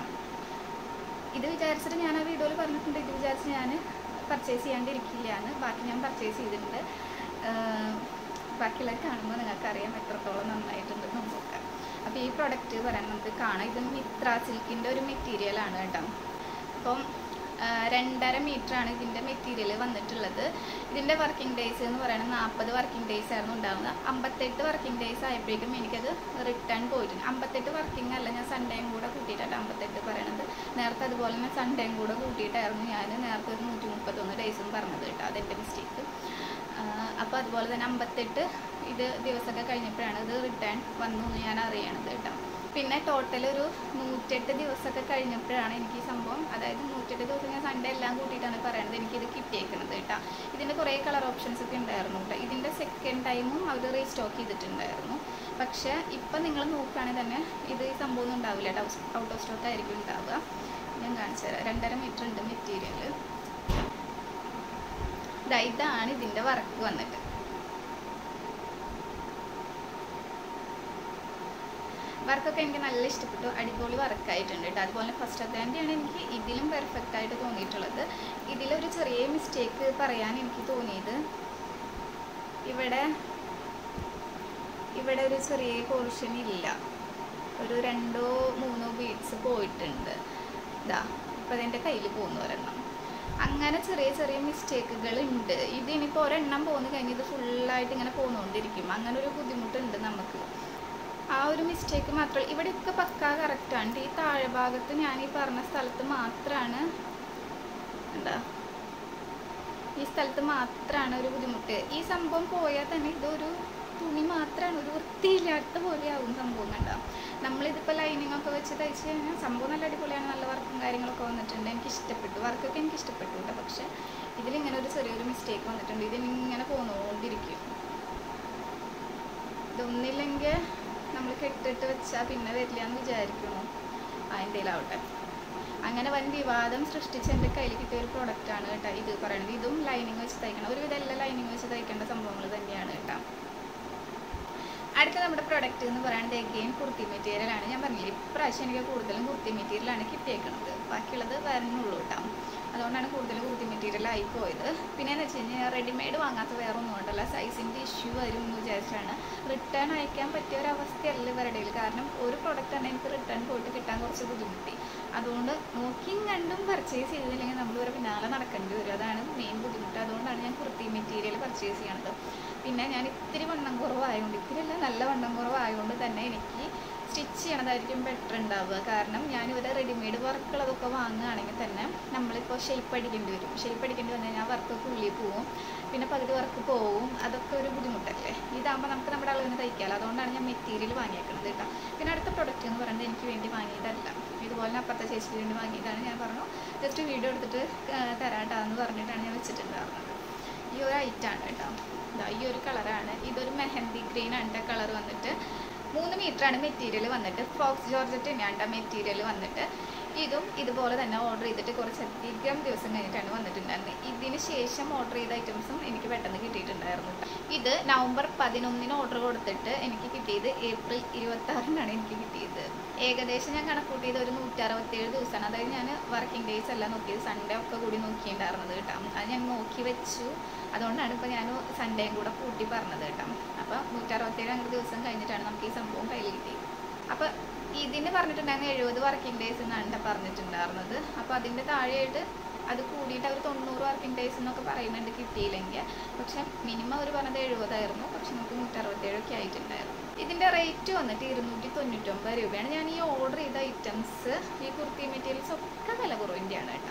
ഇത് വിചാരിച്ചിട്ട് ഞാൻ ആ വീഡിയോയിൽ പറഞ്ഞിട്ടുണ്ട്, ഇത് വിചാരിച്ച് ഞാൻ പർച്ചേസ് ചെയ്യാണ്ടിരിക്കില്ല എന്ന്. ബാക്കി ഞാൻ പർച്ചേസ് ചെയ്തിട്ടുണ്ട്. ബാക്കിയുള്ളത് കാണുമ്പോൾ നിങ്ങൾക്കറിയാം എത്രത്തോളം നന്നായിട്ടുണ്ട് നോക്കാം. അപ്പോൾ ഈ പ്രൊഡക്റ്റ് പറയാൻ നമുക്ക് കാണാം. ഇത് മിത്ര സിൽക്കിൻ്റെ ഒരു മെറ്റീരിയലാണ് കേട്ടോ. അപ്പം രണ്ടര മീറ്ററാണ് ഇതിൻ്റെ മെറ്റീരിയൽ വന്നിട്ടുള്ളത്. ഇതിൻ്റെ വർക്കിംഗ് ഡേയ്സ് എന്ന് പറയുന്നത് നാൽപ്പത് വർക്കിംഗ് ഡേയ്സ് ആയിരുന്നു ഉണ്ടാകുന്നത്. അമ്പത്തെട്ട് വർക്കിംഗ് ഡേയ്സ് ആയപ്പോഴേക്കും എനിക്കത് റിട്ടേൺ പോയിട്ടുണ്ട്. അമ്പത്തെട്ട് വർക്കിംഗ് അല്ല, ഞാൻ സൺഡേയും കൂടെ കൂട്ടിയിട്ടാണ് അമ്പത്തെട്ട് പറയണത്. നേരത്തെ അതുപോലെ തന്നെ സൺഡേയും കൂടെ കൂട്ടിയിട്ടായിരുന്നു ഞാൻ നേരത്തെ ഒരു നൂറ്റി മുപ്പത്തൊന്ന് ഡേയ്സും പറഞ്ഞത് കേട്ടോ. അതെൻ്റെ മിസ്റ്റേക്ക്. അപ്പോൾ അതുപോലെ തന്നെ അമ്പത്തെട്ട് ഇത് ദിവസമൊക്കെ കഴിഞ്ഞപ്പോഴാണ് ഇത് റിട്ടേൺ വന്നു എന്ന് ഞാൻ അറിയണത് കേട്ടോ. പിന്നെ ടോട്ടൽ ഒരു നൂറ്റെട്ട് ദിവസമൊക്കെ കഴിഞ്ഞപ്പോഴാണ് എനിക്ക് ഈ സംഭവം, അതായത് നൂറ്റെട്ട് ദിവസം ഞാൻ സൺഡേ എല്ലാം കൂട്ടിയിട്ടാണ് പറയണത് എനിക്കിത് കിട്ടിയേക്കുന്നത് കേട്ടോ. ഇതിൻ്റെ കുറേ കളർ ഓപ്ഷൻസ് ഒക്കെ ഉണ്ടായിരുന്നു കേട്ടോ. ഇതിൻ്റെ സെക്കൻഡ് ടൈമും അവർ റീസ്റ്റോക്ക് ചെയ്തിട്ടുണ്ടായിരുന്നു. പക്ഷേ ഇപ്പം നിങ്ങൾ നോക്കുകയാണെങ്കിൽ തന്നെ ഇത് ഈ സംഭവം ഒന്നും ഉണ്ടാവില്ല കേട്ടോ, ഔട്ട് ഓഫ് സ്റ്റോക്ക് ആയിരിക്കും ഉണ്ടാവുക. ഞാൻ കാണിച്ചു തരാം. രണ്ടര മീറ്റർ ഉണ്ട് മെറ്റീരിയൽ. ഇതാണ് ഇതിൻ്റെ വർക്ക് വന്നിട്ട്. വർക്കൊക്കെ എനിക്ക് നല്ല ഇഷ്ടപ്പെട്ടു, അടിപൊളി വർക്കായിട്ടുണ്ട് കേട്ടോ. അതുപോലെ ഫസ്റ്റ് അത്തേൻ്റെയാണ് എനിക്ക് ഇതിലും പെർഫെക്റ്റ് ആയിട്ട് തോന്നിയിട്ടുള്ളത്. ഇതിലൊരു ചെറിയ മിസ്റ്റേക്ക് പറയാൻ എനിക്ക് തോന്നിയത്, ഇവിടെ ഇവിടെ ഒരു ചെറിയ പോർഷൻ ഇല്ല, ഒരു രണ്ടോ മൂന്നോ ബീഡ്സ് പോയിട്ടുണ്ട്. ഇതാ ഇപ്പം അതെൻ്റെ കയ്യിൽ പോകുന്നു ഒരെണ്ണം. അങ്ങനെ ചെറിയ ചെറിയ മിസ്റ്റേക്കുകൾ ഉണ്ട്. ഇതിനിപ്പോൾ ഒരെണ്ണം പോന്നു കഴിഞ്ഞ് ഇത് ഫുള്ളായിട്ട് ഇങ്ങനെ പോന്നുകൊണ്ടിരിക്കും. അങ്ങനെ ഒരു ബുദ്ധിമുട്ടുണ്ട് നമുക്ക്. ആ ഒരു മിസ്റ്റേക്ക് മാത്രമല്ല, ഇവിടെയൊക്കെ പക്കാ കറക്റ്റാണ്. ഈ താഴെ ഭാഗത്ത് ഞാൻ ഈ പറഞ്ഞ സ്ഥലത്ത് മാത്രമാണ് എന്താ ഈ സ്ഥലത്ത് മാത്രമാണ് ഒരു ബുദ്ധിമുട്ട്. ഈ സംഭവം പോയാൽ തന്നെ ഇതൊരു തുണി മാത്രമാണ്, ഒരു വൃത്തിയില്ലാത്ത പോലെ ആവും സംഭവം കണ്ടോ. നമ്മളിതിപ്പോൾ ലൈനിങ് ഒക്കെ വെച്ച് തയ്ച്ച് കഴിഞ്ഞാൽ സംഭവം നല്ല അടിപൊളിയാണ്, നല്ല വർക്കും കാര്യങ്ങളൊക്കെ വന്നിട്ടുണ്ട്. എനിക്ക് ഇഷ്ടപ്പെട്ടു, വർക്കൊക്കെ എനിക്ക് ഇഷ്ടപ്പെട്ടു കേട്ടോ. പക്ഷേ ഇതിലിങ്ങനെ ഒരു ചെറിയൊരു മിസ്റ്റേക്ക് വന്നിട്ടുണ്ട്. ഇതിനിങ്ങനെ പോന്നുകൊണ്ടിരിക്കും. ഇതൊന്നില്ലെങ്കിൽ നമ്മൾ കെട്ടിട്ട് വെച്ചാൽ പിന്നെ വരില്ല എന്ന് വിചാരിക്കണോ, അതിൻ്റെയിലാവട്ടെ. അങ്ങനെ വൻ വിവാദം സൃഷ്ടിച്ച് എൻ്റെ കയ്യിൽ കിട്ടിയ ഒരു പ്രൊഡക്റ്റാണ് കേട്ടോ ഇത് പറയുന്നത്. ഇതും ലൈനിങ് വെച്ച് തയ്ക്കണം, ഒരുവിധം എല്ലാ ലൈനിങ് വെച്ച് തയ്ക്കേണ്ട സംഭവങ്ങൾ തന്നെയാണ് കേട്ടോ. അടുത്ത നമ്മുടെ പ്രൊഡക്റ്റ് എന്ന് പറയുന്നത് എഗെയിൻ കുർത്തി മെറ്റീരിയലാണ്. ഞാൻ പറഞ്ഞില്ലേ ഇപ്രാവശ്യം എനിക്ക് കൂടുതലും കുർത്തി മെറ്റീരിയലാണ് കിട്ടിയേക്കുന്നത്, ബാക്കിയുള്ളത് വരുന്നുള്ളൂ കേട്ടോ. അതുകൊണ്ടാണ് കൂടുതൽ കുർത്തി മെറ്റീരിയൽ ആയി പോയത്. പിന്നെ എന്ന് വെച്ച് കഴിഞ്ഞാൽ റെഡിമെയ്ഡ് വാങ്ങാത്ത വേറെ ഒന്നും കൊണ്ടല്ല, സൈസിൻ്റെ ഇഷ്യൂ വരും എന്ന് വിചാരിച്ചാണ്. റിട്ടേൺ അയക്കാൻ പറ്റിയ ഒരു അവസ്ഥയല്ല ഇവരുടെ. കാരണം ഒരു പ്രൊഡക്റ്റ് തന്നെ എനിക്ക് റിട്ടേൺ പോയിട്ട് കിട്ടാൻ കുറച്ച് ബുദ്ധിമുട്ടി. അതുകൊണ്ട് നോക്കിയും കണ്ടും പർച്ചേസ് ചെയ്തില്ലെങ്കിൽ നമ്മൾ ഇവരെ പിന്നാലെ നടക്കേണ്ടി വരും. അതാണ് മെയിൻ ബുദ്ധിമുട്ട്. അതുകൊണ്ടാണ് ഞാൻ കുർത്തി മെറ്റീരിയൽ പർച്ചേസ് ചെയ്യണത്. പിന്നെ ഞാൻ ഇത്തിരി വണ്ണം കുറവായതുകൊണ്ട്, ഇത്തിരി അല്ല നല്ല വണ്ണം കുറവായതുകൊണ്ട് തന്നെ എനിക്ക് സ്റ്റിച്ച് ചെയ്യണതായിരിക്കും ബെറ്റർ ഉണ്ടാവുക. കാരണം ഞാനിവിടെ റെഡിമെയ്ഡ് വർക്കുകളതൊക്കെ വാങ്ങുകയാണെങ്കിൽ തന്നെ നമ്മളിപ്പോൾ ഷേപ്പ് അടിക്കേണ്ടി വരും. ഷേപ്പ് അടിക്കേണ്ടി വന്നു കഴിഞ്ഞാൽ വർക്കൊക്കെ ഉള്ളിൽ പോവും, പിന്നെ പകുതി വർക്ക് പോവും. അതൊക്കെ ഒരു ബുദ്ധിമുട്ടല്ലേ. ഇതാകുമ്പോൾ നമുക്ക് നമ്മുടെ അളവിന് തയ്ക്കാമല്ലോ. അതുകൊണ്ടാണ് ഞാൻ മെറ്റീരിയൽ വാങ്ങിയേക്കുന്നത് കേട്ടോ. പിന്നെ അടുത്ത പ്രൊഡക്റ്റ് എന്ന് പറയുന്നത് എനിക്ക് വേണ്ടി വാങ്ങിയതല്ല, ഇതുപോലെ അപ്പുറത്തെ ചേച്ചിക്ക് വേണ്ടി വാങ്ങിയതാണ്. ഞാൻ പറഞ്ഞു ജസ്റ്റ് വീഡിയോ എടുത്തിട്ട് തരാട്ടാന്ന് പറഞ്ഞിട്ടാണ് ഞാൻ വെച്ചിട്ടുണ്ടായിരുന്നത്. ഈ ഒരു ഐറ്റാണ് കേട്ടോ, ഇതാ ഈ ഒരു കളറാണ്. ഇതൊരു മെഹന്തി ഗ്രീൻ ആണ് കളർ വന്നിട്ട്. മൂന്ന് മീറ്ററാണ് മെറ്റീരിയൽ വന്നിട്ട്. ഫോക്സ് ജോർജറ്റ് തന്നെയാണ് മെറ്റീരിയൽ വന്നിട്ട്. ഇതും ഇതുപോലെ തന്നെ ഓർഡർ ചെയ്തിട്ട് കുറച്ചധികം ദിവസം കഴിഞ്ഞിട്ടാണ് വന്നിട്ടുണ്ടായിരുന്നത്. ഇതിന് ശേഷം ഓർഡർ ചെയ്ത ഐറ്റംസും എനിക്ക് പെട്ടെന്ന് കിട്ടിയിട്ടുണ്ടായിരുന്നു. ഇത് നവംബർ പതിനൊന്നിന് ഓർഡർ കൊടുത്തിട്ട് എനിക്ക് കിട്ടിയത് ഏപ്രിൽ ഇരുപത്തി ആറിനാണ് എനിക്ക് കിട്ടിയത്. ഏകദേശം ഞാൻ കണക്കൂട്ടിയത് ഒരു നൂറ്റി അറുപത്തേഴ് ദിവസമാണ്. അതായത് ഞാൻ വർക്കിംഗ് ഡേയ്സ് എല്ലാം നോക്കിയത്, സൺഡേ ഒക്കെ കൂടി നോക്കിയിട്ടുണ്ടായിരുന്നത് കേട്ടോ. അത് ഞാൻ നോക്കി വെച്ചു, അതുകൊണ്ടാണ് ഇപ്പോൾ ഞാൻ സൺഡേയും കൂടെ കൂട്ടി പറഞ്ഞത് കേട്ടോ. അപ്പോൾ നൂറ്റി അറുപത്തേഴ് അങ്ങനെ ദിവസം കഴിഞ്ഞിട്ടാണ് നമുക്ക് ഈ സംഭവം കയ്യിൽ കിട്ടിയത്. അപ്പോൾ ഇതിന് പറഞ്ഞിട്ടുണ്ടായിരുന്ന എഴുപത് വർക്കിംഗ് ഡേയ്സ് എന്നാണ് പറഞ്ഞിട്ടുണ്ടായിരുന്നത്. അപ്പോൾ അതിൻ്റെ താഴെയായിട്ട് അത് കൂടിയിട്ട് അവർ തൊണ്ണൂറ് വർക്കിംഗ് ഡേയ്സ് എന്നൊക്കെ പറയുന്നുണ്ട് കിട്ടിയില്ലെങ്കിൽ. പക്ഷെ മിനിമം അവർ പറഞ്ഞത് എഴുപതായിരുന്നു, പക്ഷെ നമുക്ക് നൂറ്റി അറുപത്തേഴൊക്കെ ആയിട്ടുണ്ടായിരുന്നു. ഇതിൻ്റെ റേറ്റ് വന്നിട്ട് ഇരുന്നൂറ്റി തൊണ്ണൂറ്റൊമ്പത് രൂപയാണ്. ഞാൻ ഈ ഓർഡർ ചെയ്ത ഐറ്റംസ്, ഈ കുർത്തി മെറ്റീരിയൽസ് ഒക്കെ വില കുറവിൻ്റെയാണ് കേട്ടോ.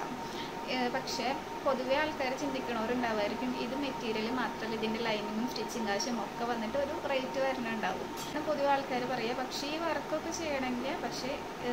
പക്ഷേ പൊതുവെ ആൾക്കാർ ചിന്തിക്കണവരുണ്ടാവുമായിരിക്കും ഇത് മെറ്റീരിയൽ മാത്രമല്ല ഇതിൻ്റെ ലൈനിങ്ങും സ്റ്റിച്ചിങ് കാശും ഒക്കെ വന്നിട്ട് ഒരു റേറ്റ് വരുന്നുണ്ടാവും. പൊതുവെ ആൾക്കാർ പറയുക. പക്ഷേ ഈ വർക്കൊക്കെ ചെയ്യണമെങ്കിൽ, പക്ഷേ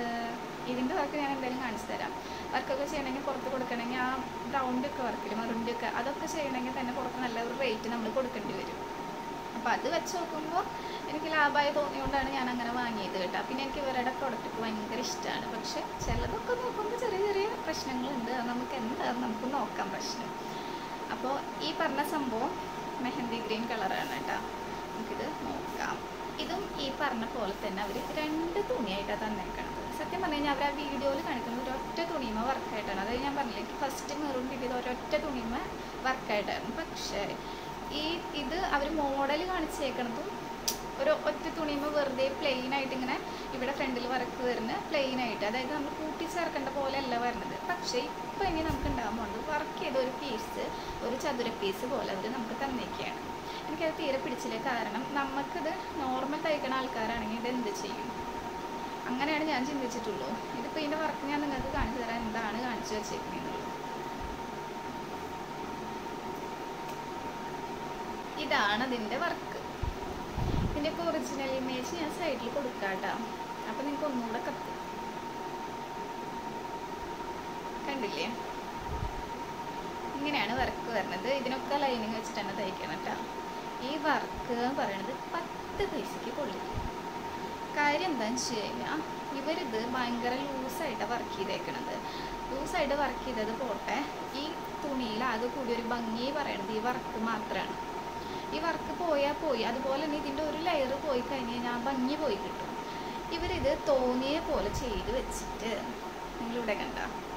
ഇതിൻ്റെ വർക്ക് ഞാൻ എന്തായാലും കാണിച്ചു തരാം. വർക്കൊക്കെ ചെയ്യണമെങ്കിൽ പുറത്ത് കൊടുക്കണമെങ്കിൽ ആ ബ്രൗണിൻ്റെ ഒക്കെ വർക്കിൽ മറുൻ്റെ ഒക്കെ അതൊക്കെ ചെയ്യണമെങ്കിൽ തന്നെ പുറത്ത് നല്ല ഒരു റേറ്റ് നമ്മൾ കൊടുക്കേണ്ടി വരും. അപ്പോൾ അത് വെച്ച് നോക്കുമ്പോൾ എനിക്ക് ലാഭമായി തോന്നിയുകൊണ്ടാണ് ഞാൻ അങ്ങനെ വാങ്ങിയത് കേട്ടോ. പിന്നെ എനിക്ക് ഇവരുടെ പ്രൊഡക്റ്റ് ഭയങ്കര ഇഷ്ടമാണ്. പക്ഷെ ചിലതൊക്കെ നോക്കുമ്പോൾ ചെറിയ ചെറിയ പ്രശ്നങ്ങളുണ്ട്. അത് നമുക്ക് എന്താ നമുക്ക് നോക്കാം പ്രശ്നം. അപ്പോൾ ഈ പറഞ്ഞ സംഭവം മെഹന്തി ഗ്രീൻ കളറാണ് കേട്ടോ. നമുക്കിത് നോക്കാം. ഇതും ഈ പറഞ്ഞ പോലെ തന്നെ അവർ രണ്ട് തുണിയായിട്ടാണ് തന്നേക്കണത്. സത്യം പറഞ്ഞു കഴിഞ്ഞാൽ അവർ ആ വീഡിയോയിൽ കാണിക്കുന്നത് ഒരൊറ്റ തുണിയുമ വർക്കായിട്ടാണ്. അതായത് ഞാൻ പറഞ്ഞില്ല എനിക്ക് ഫസ്റ്റ് മെറൂൺ കിട്ടിയത് ഒരൊറ്റ തുണിയുമ വർക്കായിട്ടായിരുന്നു. പക്ഷേ ഈ ഇത് അവർ മോഡൽ കാണിച്ചേക്കണതും ഒരു ഒറ്റ തുണിയുമ്പോൾ വെറുതെ പ്ലെയിൻ ആയിട്ട് ഇങ്ങനെ ഇവിടെ ഫ്രണ്ടിൽ വർക്ക് വരുന്ന പ്ലെയിൻ ആയിട്ട്, അതായത് നമ്മൾ കൂട്ടിച്ചേർക്കേണ്ട പോലെ അല്ല വരുന്നത്. പക്ഷേ ഇപ്പോൾ ഇനി നമുക്ക് ഉണ്ടാകാൻ പോകുന്നത് വർക്ക് ചെയ്ത ഒരു പീസ്, ഒരു ചതുര പീസ് പോലെ അവർ നമുക്ക് തന്നേക്കുകയാണ്. എനിക്കത് തീരെ പിടിച്ചില്ല. കാരണം നമുക്കിത് നോർമൽ തയ്ക്കണ ആൾക്കാരാണെങ്കിൽ ഇത് എന്ത് ചെയ്യും, അങ്ങനെയാണ് ഞാൻ ചിന്തിച്ചിട്ടുള്ളൂ. ഇതിപ്പോൾ ഇതിൻ്റെ വർക്ക് ഞാൻ നിങ്ങൾക്ക് കാണിച്ചു തരാം എന്താണ് കാണിച്ചു വെച്ചേക്കുന്നത്. ഇതാണ് അതിൻ്റെ വർക്ക്. ഇതിൻ്റെ ഇപ്പോൾ ഒറിജിനൽ ഇമേജ് ഞാൻ സൈഡിൽ കൊടുക്കാം കേട്ടോ. അപ്പം നിങ്ങൾക്ക് ഒന്നുകൂടെ കത്ത് കണ്ടില്ലേ, ഇങ്ങനെയാണ് വർക്ക് വരുന്നത്. ഇതിനൊക്കെ ലൈനിങ് വെച്ചിട്ടാണ് തയ്ക്കണം കേട്ടോ. ഈ വർക്ക് പറയണത് പത്ത് പൈസയ്ക്ക് കൊള്ളില്ല. കാര്യം എന്താണെന്ന് വെച്ച് കഴിഞ്ഞാൽ ഇവരിത് ഭയങ്കര ലൂസായിട്ടാണ് വർക്ക് ചെയ്തേക്കണത്. ലൂസായിട്ട് വർക്ക് ചെയ്തത് പോട്ടെ, ഈ തുണിയിൽ ആകെ കൂടി ഒരു ഭംഗി പറയണത് ഈ വർക്ക് മാത്രമാണ്. ഈ വർക്ക് പോയാൽ പോയി, അതുപോലെ തന്നെ ഇതിൻ്റെ ഒരു ലെയർ പോയി കഴിഞ്ഞ് കഴിഞ്ഞാൽ ആ ഭംഗി പോയി കിട്ടും. ഇവരിത് തോന്നിയ പോലെ ചെയ്ത് വെച്ചിട്ട് നിങ്ങളിവിടെ കണ്ട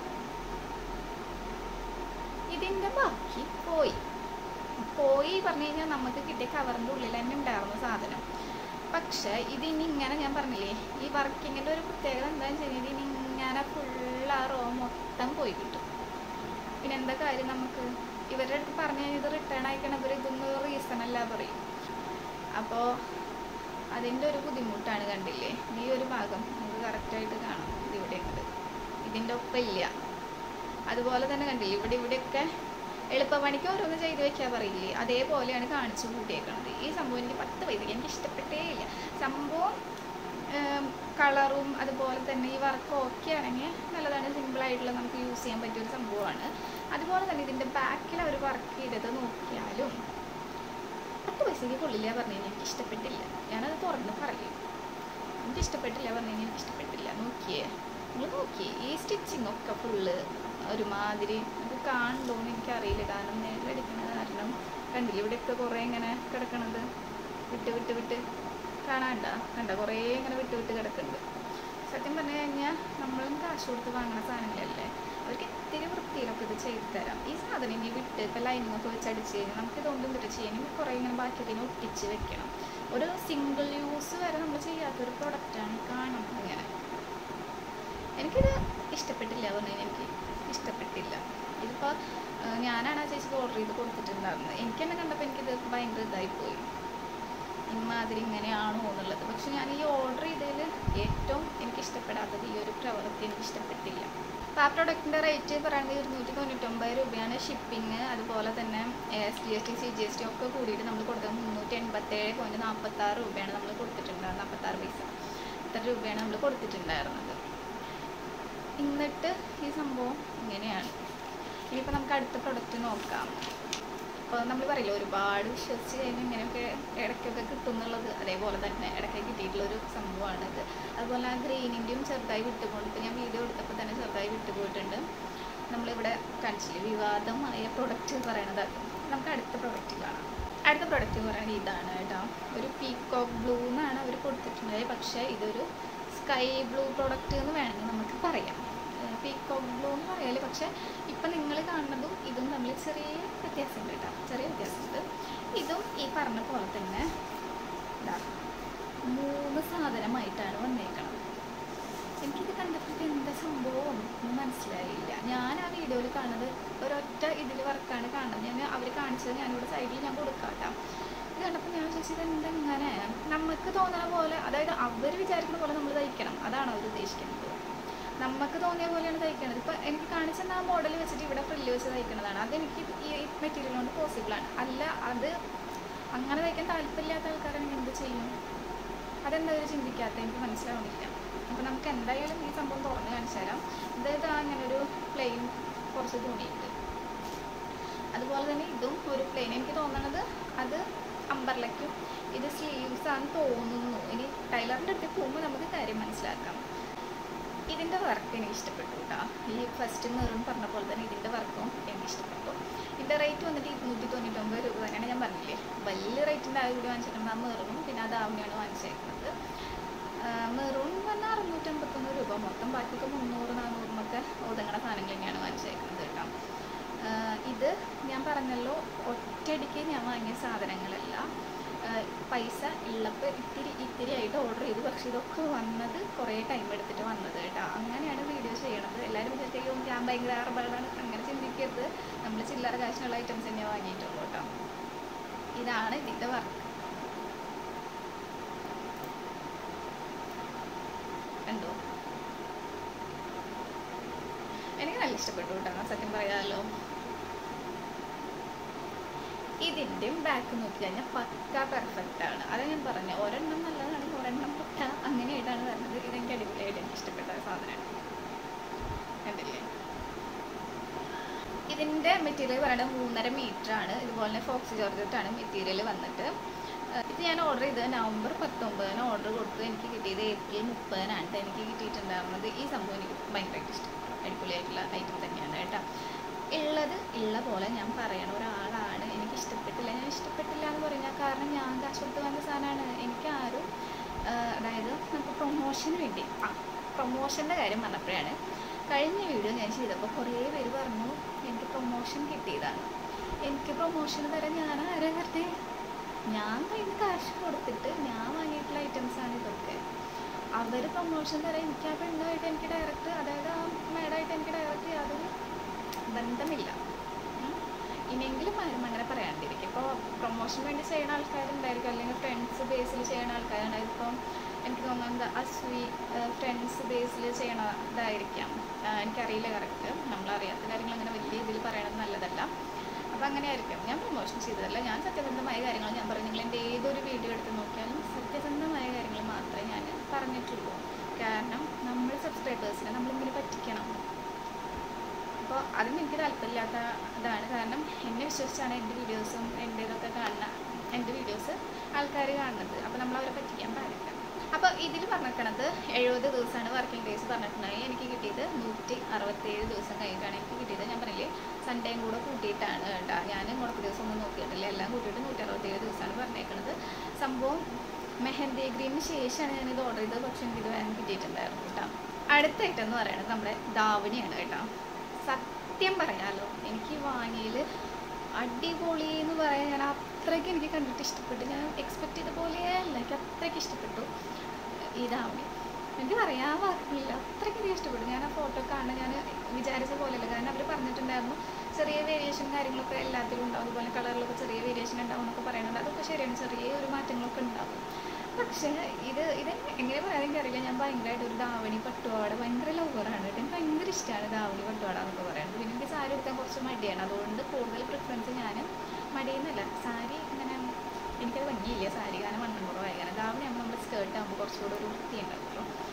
ഇതിൻ്റെ ബാക്കി പോയി പോയി പറഞ്ഞു കഴിഞ്ഞാൽ നമുക്ക് കിട്ടിയ കവറിൻ്റെ ഉള്ളിൽ തന്നെ ഉണ്ടായിരുന്നു സാധനം. പക്ഷേ ഇതിനി ഇങ്ങനെ ഞാൻ പറഞ്ഞില്ലേ, ഈ വർക്കിങ്ങിൻ്റെ ഒരു പ്രത്യേകത എന്താണെന്ന് വെച്ച് കഴിഞ്ഞാൽ ഇനി ഇങ്ങനെ ഫുൾ ആ റോ മൊത്തം പോയി കിട്ടും. പിന്നെ എന്താ കാര്യം, നമുക്ക് ഇവരുടെ അടുത്ത് പറഞ്ഞു കഴിഞ്ഞാൽ ഇത് റിട്ടേൺ അയക്കണം, ഇവർ ഇതൊന്നും റീസൺ അല്ല പറയും. അപ്പോൾ അതിൻ്റെ ഒരു ബുദ്ധിമുട്ടാണ്. കണ്ടില്ലേ ഈ ഒരു ഭാഗം നമുക്ക് കറക്റ്റായിട്ട് കാണാം. ഇതിവിടെ ഉണ്ട്, ഇതിൻ്റെ ഒപ്പം ഇല്ല. അതുപോലെ തന്നെ കണ്ടില്ലേ ഇവിടെ ഇവിടെയൊക്കെ എളുപ്പപ്പണിക്ക് ഓരോന്ന് ചെയ്ത് വെക്കാൻ പറയില്ലേ, അതേപോലെയാണ് കാണിച്ചു കൂട്ടിയേക്കുന്നത്. ഈ സംഭവം എനിക്ക് പത്ത് പൈസയ്ക്ക് എനിക്ക് ഇഷ്ടപ്പെട്ടേ ഇല്ല. സംഭവം കളറും അതുപോലെ തന്നെ ഈ വർക്ക് ഓക്കെ ആണെങ്കിൽ നല്ലതാണ്, സിമ്പിളായിട്ടുള്ള നമുക്ക് യൂസ് ചെയ്യാൻ പറ്റിയൊരു സംഭവമാണ്. അതുപോലെ തന്നെ ഇതിൻ്റെ ബാക്കിൽ അവർ വർക്ക് ചെയ്തത് നോക്കിയാലും പത്ത് പൈസയ്ക്ക് കൊള്ളില്ല പറഞ്ഞു കഴിഞ്ഞാൽ എനിക്ക് ഇഷ്ടപ്പെട്ടില്ല. ഞാനത് തുറന്ന് പറയും, എനിക്ക് ഇഷ്ടപ്പെട്ടില്ല പറഞ്ഞു കഴിഞ്ഞാൽ എനിക്ക് ഇഷ്ടപ്പെട്ടില്ല. നോക്കിയേ നിങ്ങൾ നോക്കിയേ ഈ സ്റ്റിച്ചിങ് ഒക്കെ ഫുള്ള് ഒരുമാതിരി അത് കാണുന്നോന്ന് എനിക്കറിയില്ല. കാരണം നേരിലടിക്കുന്നത് കാരണം കണ്ടില്ല ഇവിടെയൊക്കെ കുറേ ഇങ്ങനെ കിടക്കണത് വിട്ട് വിട്ട് വിട്ട് കാണാണ്ട കണ്ട കുറേ ഇങ്ങനെ വിട്ട് വിട്ട് കിടക്കുന്നുണ്ട്. സത്യം പറഞ്ഞു കഴിഞ്ഞാൽ നമ്മളും കാശ് കൊടുത്ത് വാങ്ങുന്ന സാധനങ്ങളല്ലേ, അവർക്ക് ഇത്തിരി വൃത്തിയിലൊക്കെ ഇത് ചെയ്ത് തരാം. ഈ സാധനം ഇനി വിട്ട് ഇപ്പം ലൈനിങ്ങൊക്കെ വെച്ച് അടിച്ച് കഴിഞ്ഞാൽ നമുക്ക് ഇതൊന്നും തിട്ട് ചെയ്യാൻ കുറേ ഇങ്ങനെ ബാക്കിയതിനെ ഒട്ടിച്ച് വെക്കണം. ഒരു സിംഗിൾ യൂസ് വരെ നമ്മൾ ചെയ്യാത്തൊരു പ്രൊഡക്റ്റാണ്. കാണാം ഇങ്ങനെ. എനിക്കിത് ഇഷ്ടപ്പെട്ടില്ല പറഞ്ഞു കഴിഞ്ഞാൽ എനിക്ക് ഇഷ്ടപ്പെട്ടില്ല. ഇതിപ്പോൾ ഞാനാണ് ആ ചേച്ചിക്ക് ഓർഡർ ചെയ്ത് കൊടുത്തിട്ടുണ്ടായിരുന്നത്. എനിക്ക് തന്നെ കണ്ടപ്പോൾ എനിക്കിത് ഭയങ്കര ഇതായിപ്പോയി, ഇമാതിരി ഇങ്ങനെയാണോ എന്നുള്ളത്. പക്ഷെ ഞാൻ ഈ ഓർഡർ ചെയ്തതിൽ ഏറ്റവും എനിക്ക് ഇഷ്ടപ്പെടാത്തത് ഈ ഒരു പ്രവൃത്തി എനിക്ക് ഇഷ്ടപ്പെട്ടില്ല. അപ്പോൾ ആ പ്രൊഡക്റ്റിൻ്റെ റേറ്റ് പറയുന്നത് ഇരുന്നൂറ്റി തൊണ്ണൂറ്റൊമ്പത് രൂപയാണ്. ഷിപ്പിങ് അതുപോലെ തന്നെ S G S T C G S T ഒക്കെ കൂടിയിട്ട് നമ്മൾ കൊടുത്തത് മുന്നൂറ്റി എൺപത്തേഴ് പോയിൻറ്റ് നാൽപ്പത്താറ് രൂപയാണ് നമ്മൾ കൊടുത്തിട്ടുണ്ടായിരുന്നത്. നാൽപ്പത്താറ് പൈസ ഇത്ര രൂപയാണ് നമ്മൾ കൊടുത്തിട്ടുണ്ടായിരുന്നത്. എന്നിട്ട് ഈ സംഭവം ഇങ്ങനെയാണ്. ഇനിയിപ്പോൾ നമുക്ക് അടുത്ത പ്രൊഡക്റ്റ് നോക്കാം. അപ്പോൾ നമ്മൾ പറയില്ല ഒരുപാട് വിശ്വസിച്ച് കഴിഞ്ഞ് ഇങ്ങനെയൊക്കെ ഇടയ്ക്കൊക്കെ കിട്ടും എന്നുള്ളത്, അതേപോലെ തന്നെ ഇടയ്ക്ക് കിട്ടിയിട്ടുള്ളൊരു സംഭവമാണിത്. അതുപോലെ ആ ഗ്രെയിനിൻ്റെയും ചെറുതായി വിട്ടുപോകും. ഇപ്പോൾ ഞാൻ വീഡിയോ എടുത്തപ്പോൾ തന്നെ ചെറുതായി വിട്ടുപോയിട്ടുണ്ട്. നമ്മളിവിടെ കാണിച്ചില്ലേ വിവാദമായ പ്രൊഡക്റ്റ് എന്ന് പറയണത്. നമുക്ക് അടുത്ത പ്രൊഡക്റ്റ് കാണാം. അടുത്ത പ്രൊഡക്റ്റ് എന്ന് പറയുന്നത് ഇതാണ് കേട്ടോ. ഒരു പീകോക്ക് ബ്ലൂ എന്നാണ് അവർ കൊടുത്തിട്ടുള്ളത്, പക്ഷേ ഇതൊരു സ്കൈ ബ്ലൂ പ്രൊഡക്റ്റ് എന്ന് വേണമെങ്കിൽ നമുക്ക് പറയാം. പീകോക്ക് ബ്ലൂ എന്ന് പറയാല്, പക്ഷേ ഇപ്പം നിങ്ങൾ കാണുന്നതും ഇതും തമ്മിൽ ചെറിയ വ്യത്യാസമുണ്ട് കേട്ടോ, ചെറിയ വ്യത്യാസമുണ്ട്. ഇതും ഈ പറഞ്ഞ പോലെ തന്നെ ഇതാ മൂന്ന് സാധനമായിട്ടാണ് വന്നേക്കണം. എനിക്കിത് കണ്ടപ്പോൾ എന്താ സംഭവം ഒന്നും മനസ്സിലായില്ല. ഞാൻ ആ വീഡിയോയിൽ കാണുന്നത് ഒരൊറ്റ ഇതിൽ വർക്കാണ് കാണുന്നത്. ഞാൻ അവർ കാണിച്ചത് ഞാനിവിടെ സൈഡിൽ ഞാൻ കൊടുക്കാം കേട്ടോ. ഇത് കണ്ടപ്പോൾ ഞാൻ ചോദിച്ചത് എന്തെങ്ങനെ നമുക്ക് തോന്നുന്ന പോലെ, അതായത് അവർ വിചാരിക്കുന്ന പോലെ നമ്മൾ തയ്ക്കണം, അതാണ് അവർ ഉദ്ദേശിക്കുന്നത്. നമുക്ക് തോന്നിയ പോലെയാണ് തയ്ക്കുന്നത്. ഇപ്പം എനിക്ക് കാണിച്ചെന്ന ആ മോഡൽ വെച്ചിട്ട് ഇവിടെ ഫ്രില്ല് വെച്ച് തയ്ക്കുന്നതാണ്. അതെനിക്ക് ഈ മെറ്റീരിയൽ കൊണ്ട് പോസിബിളാണ്. അല്ല അത് അങ്ങനെ തയ്ക്കാൻ താല്പര്യമില്ലാത്ത ആൾക്കാരാണെങ്കിൽ എന്ത് ചെയ്യും? അതെന്തായാലും ചിന്തിക്കാത്ത എനിക്ക് മനസ്സിലാവുന്നില്ല. അപ്പോൾ നമുക്ക് എന്തായാലും ഈ സംഭവം തുറന്ന് കാണിച്ചു തരാം. അതായത് അങ്ങനെ ഒരു പ്ലെയിൻ കുറച്ച് തുണിയുണ്ട്. അതുപോലെ തന്നെ ഇതും ഒരു പ്ലെയിൻ. എനിക്ക് തോന്നണത് അത് അമ്പർലയ്ക്കും ഇത് സ്ലീവ്സ് ആണെന്ന് തോന്നുന്നു. ഇനി ടൈലറിൻ്റെ അടുത്ത് പോകുമ്പോൾ നമുക്ക് കാര്യം മനസ്സിലാക്കാം. ഇതിൻ്റെ വർക്ക് എനിക്ക് ഇഷ്ടപ്പെട്ടു കേട്ടോ. ഈ ഫസ്റ്റ് മെറൂൺ പറഞ്ഞ പോലെ തന്നെ ഇതിൻ്റെ വർക്കും എനിക്ക് ഇഷ്ടപ്പെട്ടു. ഇതിൻ്റെ റേറ്റ് വന്നിട്ട് ഇരുന്നൂറ്റി തൊണ്ണൂറ്റൊമ്പത് രൂപ തന്നെയാണ്. ഞാൻ പറഞ്ഞില്ലേ വലിയ റേറ്റിൻ്റെ ആ കൂടി വാങ്ങിച്ചിട്ടുണ്ട്. ആ മെറൂണും പിന്നെ ആ ദാവണിയാണ് വാങ്ങിച്ചേക്കുന്നത്. മെറൂൺ പറഞ്ഞാൽ അറുന്നൂറ്റമ്പത്തൊന്ന് രൂപ മൊത്തം, ബാക്കിയൊക്കെ മുന്നൂറ് നാന്നൂറിനൊക്കെ ഒതുങ്ങണ സാധനങ്ങൾ തന്നെയാണ് വാങ്ങിച്ചേക്കുന്നത് കേട്ടോ. ഇത് ഞാൻ പറഞ്ഞല്ലോ ഒറ്റയടിക്ക് ഞാൻ വാങ്ങിയ സാധനങ്ങളല്ല, പൈസ ഉള്ളപ്പോൾ ഇത്തിരി ഇത്തിരി ആയിട്ട് ഓർഡർ ചെയ്തു. പക്ഷേ ഇതൊക്കെ വന്നത് കുറേ ടൈം എടുത്തിട്ട് വന്നത് കേട്ടോ. അങ്ങനെയാണ് വീഡിയോ ചെയ്യണത്. എല്ലാവരും വിചാരിക്കും ഞാൻ ഭയങ്കര ആർഭാടാണ്, അങ്ങനെ ചിന്തിക്കരുത്. നമ്മൾ ചില്ലറ കാശിനുള്ള ഐറ്റംസ് തന്നെയാണ് വാങ്ങിയിട്ടുള്ളൂ കേട്ടോ. ഇതാണ് ഇതിൻ്റെ വർക്ക്. കണ്ടോ? എനിക്ക് നല്ല ഇഷ്ടപ്പെട്ടു കേട്ടോ, സത്യം പറയാമല്ലോ. ഇതിൻ്റെയും ബാക്ക് നോക്കി കഴിഞ്ഞാൽ പക്ക പെർഫെക്റ്റ് ആണ്. അത് ഞാൻ പറഞ്ഞു, ഒരെണ്ണം നല്ലതാണ്, ഒരെണ്ണം പക്ക അങ്ങനെയായിട്ടാണ് വരുന്നത്. ഇതെനിക്ക് അടിപൊളിയായിട്ട് എനിക്ക് ഇഷ്ടപ്പെട്ട സാധനമാണ്. കണ്ടില്ലേ? ഇതിൻ്റെ മെറ്റീരിയൽ പറയുന്നത് മൂന്നര മീറ്റർ ആണ്. ഇതുപോലെ ഫോക്സി ജോർജറ്റാണ് മെറ്റീരിയൽ വന്നിട്ട്. ഇത് ഞാൻ ഓർഡർ ചെയ്തത് നവംബർ പത്തൊമ്പതിന് ഓർഡർ കൊടുത്തു. എനിക്ക് കിട്ടിയത് ഏപ്രിൽ മുപ്പതിനാണ് എനിക്ക് കിട്ടിയിട്ടുണ്ടായിരുന്നത്. ഈ സംഭവം എനിക്ക് ഭയങ്കരമായിട്ട് ഇഷ്ടപ്പെട്ടു. അടിപൊളിയായിട്ടുള്ള ഐറ്റം തന്നെയാണ് കേട്ടോ. ഉള്ളത് ഉള്ള പോലെ ഞാൻ പറയണ ഒരാളാണ്. എനിക്ക് ഇഷ്ടപ്പെട്ടില്ല, ഞാൻ ഇഷ്ടപ്പെട്ടില്ല എന്ന് പറഞ്ഞാൽ കാരണം ഞാൻ കാശ് കൊടുത്ത് വാങ്ങിയ സാധനമാണ്. എനിക്ക് ആരും അതായത് നമുക്ക് പ്രൊമോഷന് വേണ്ടി ആ പ്രൊമോഷൻ്റെ കാര്യം പറഞ്ഞപ്പോഴാണ് കഴിഞ്ഞ വീഡിയോ ഞാൻ ചെയ്തപ്പോൾ കുറേ പേര് പറഞ്ഞു എനിക്ക് പ്രൊമോഷൻ കിട്ടിയതാണ്. എനിക്ക് പ്രൊമോഷൻ തരാൻ ഞാൻ ആരെ വെറുതെ, ഞാൻ കയ്യിൽ കാശ് കൊടുത്തിട്ട് ഞാൻ വാങ്ങിയിട്ടുള്ള ഐറ്റംസാണ് ഇതൊക്കെ. അവർ പ്രൊമോഷൻ തരാൻ എനിക്ക് ആ പെണ്ണുമായിട്ട് എനിക്ക് ഡയറക്റ്റ്, അതായത് ആ മേഡായിട്ട് എനിക്ക് ഡയറക്റ്റ് യാതൊരു ബന്ധമില്ല. ഇനിയെങ്കിലും ആരും അങ്ങനെ പറയാണ്ടിരിക്കും. ഇപ്പോൾ പ്രൊമോഷൻ വേണ്ടി ചെയ്യുന്ന ആൾക്കാരുണ്ടായിരിക്കും, അല്ലെങ്കിൽ ഫ്രണ്ട്സ് ബേസിൽ ചെയ്യുന്ന ആൾക്കാരുണ്ടായിരിക്കും. ഇപ്പം എനിക്ക് തോന്നുന്നത് അസ്വി ഫ്രണ്ട്സ് ബേസിൽ ചെയ്യണ ഇതായിരിക്കാം, എനിക്കറിയില്ല കറക്റ്റ്. നമ്മളറിയാത്ത കാര്യങ്ങൾ അങ്ങനെ വലിയ ഇതിൽ പറയണത് നല്ലതല്ല. അപ്പോൾ അങ്ങനെ ആയിരിക്കും. ഞാൻ പ്രൊമോഷൻ ചെയ്തതല്ല, ഞാൻ സത്യസന്ധമായ കാര്യങ്ങൾ ഞാൻ പറഞ്ഞു. നിങ്ങൾ എൻ്റെ ഏതൊരു വീഡിയോ എടുത്ത് നോക്കിയാലും സത്യസന്ധമായ കാര്യങ്ങൾ മാത്രമേ ഞാൻ പറഞ്ഞിട്ടുള്ളൂ. കാരണം നമ്മൾ സബ്സ്ക്രൈബേഴ്സിനെ നമ്മളിങ്ങനെ പറ്റിക്കണം. അപ്പോൾ അതിന് എനിക്ക് താല്പര്യമില്ലാത്ത ഇതാണ്. കാരണം എന്നെ വിശ്വസിച്ചാണ് എൻ്റെ വീഡിയോസും എൻ്റെ ഇതൊക്കെ കാണുന്ന എൻ്റെ വീഡിയോസ് ആൾക്കാർ കാണുന്നത്. അപ്പോൾ നമ്മൾ അവരെ പറ്റിക്കാൻ പാടില്ല. അപ്പോൾ ഇതിൽ പറഞ്ഞിരിക്കണത് എഴുപത് ദിവസമാണ് വർക്കിംഗ് ഡേയ്സ് പറഞ്ഞിട്ടുണ്ടെങ്കിൽ എനിക്ക് കിട്ടിയത് നൂറ്റി അറുപത്തേഴ് ദിവസം കഴിഞ്ഞിട്ടാണ് എനിക്ക് കിട്ടിയത്. ഞാൻ പറഞ്ഞില്ലേ സൺഡേയും കൂടെ കൂട്ടിയിട്ടാണ് കേട്ടോ. ഞാൻ മുടക്ക് ദിവസം ഒന്നും നോക്കിയിട്ടില്ല, എല്ലാം കൂട്ടിയിട്ട് നൂറ്റി അറുപത്തേഴ് ദിവസമാണ് പറഞ്ഞേക്കുന്നത്. സംഭവം മെഹന്തി ഗ്രീനിന് ശേഷമാണ് ഞാനിത് ഓർഡർ ചെയ്തത്, പക്ഷേ എനിക്കിത് വേണം കിട്ടിയിട്ടുണ്ടായിരുന്നു കേട്ടോ. അടുത്ത ഐറ്റം എന്ന് പറയുന്നത് നമ്മുടെ ദാവണിയാണ് കേട്ടോ. സത്യം പറയാലോ എനിക്ക് വാങ്ങിയിൽ അടിപൊളി എന്ന് പറയാൻ ഞാൻ അത്രയ്ക്ക് എനിക്ക് കണ്ടിട്ട് ഇഷ്ടപ്പെട്ടു. ഞാൻ എക്സ്പെക്ട് ചെയ്ത പോലെയല്ല, എനിക്ക് അത്രയ്ക്ക് ഇഷ്ടപ്പെട്ടു ഈ ദാവണി. എനിക്ക് പറയാൻ വാക്കില്ല, അത്രയ്ക്ക് എനിക്ക് ഇഷ്ടപ്പെട്ടു. ഞാൻ ആ ഫോട്ടോ കാണാൻ ഞാൻ വിചാരിച്ച പോലെയല്ല. കാരണം അവർ പറഞ്ഞിട്ടുണ്ടായിരുന്നു ചെറിയ വേരിയേഷൻ കാര്യങ്ങളൊക്കെ എല്ലാത്തിലും ഉണ്ടാവും, അതുപോലെ കളറിലൊക്കെ ചെറിയ വേരിയേഷൻ ഉണ്ടാവും എന്നൊക്കെ പറയുന്നുണ്ട്. അതൊക്കെ ശരിയാണ്, ചെറിയ ഒരു മാറ്റങ്ങളൊക്കെ ഉണ്ടാവും. പക്ഷേ ഇത് ഇത് എങ്ങനെ പറയാൻ എനിക്കറിയില്ല. ഞാൻ ഭയങ്കരമായിട്ട് ഒരു ദാവണി പട്ടുപാവാട ഭയങ്കര ലവറാണ് കേട്ടോ. എനിക്ക് ഭയങ്കര ഇഷ്ടമാണ് ദാവണി പട്ടുപാട എന്നൊക്കെ പറയുന്നത്. പിന്നെ എനിക്ക് സാരി എടുക്കാൻ കുറച്ച് മടിയാണ്, അതുകൊണ്ട് കൂടുതൽ പ്രിഫറൻസ് ഞാൻ മടിയെന്നല്ല, സാരി ഇങ്ങനെ എനിക്കത് ഭംഗിയില്ല സാരി, കാരണം വണ്ണം കുറവായി. കാരണം ദാവണി ആകുമ്പോൾ നമ്മുടെ സ്കേർട്ട് ആകുമ്പോൾ കുറച്ചുകൂടെ ഒരു വൃത്തി ഉണ്ടാവുമല്ലോ.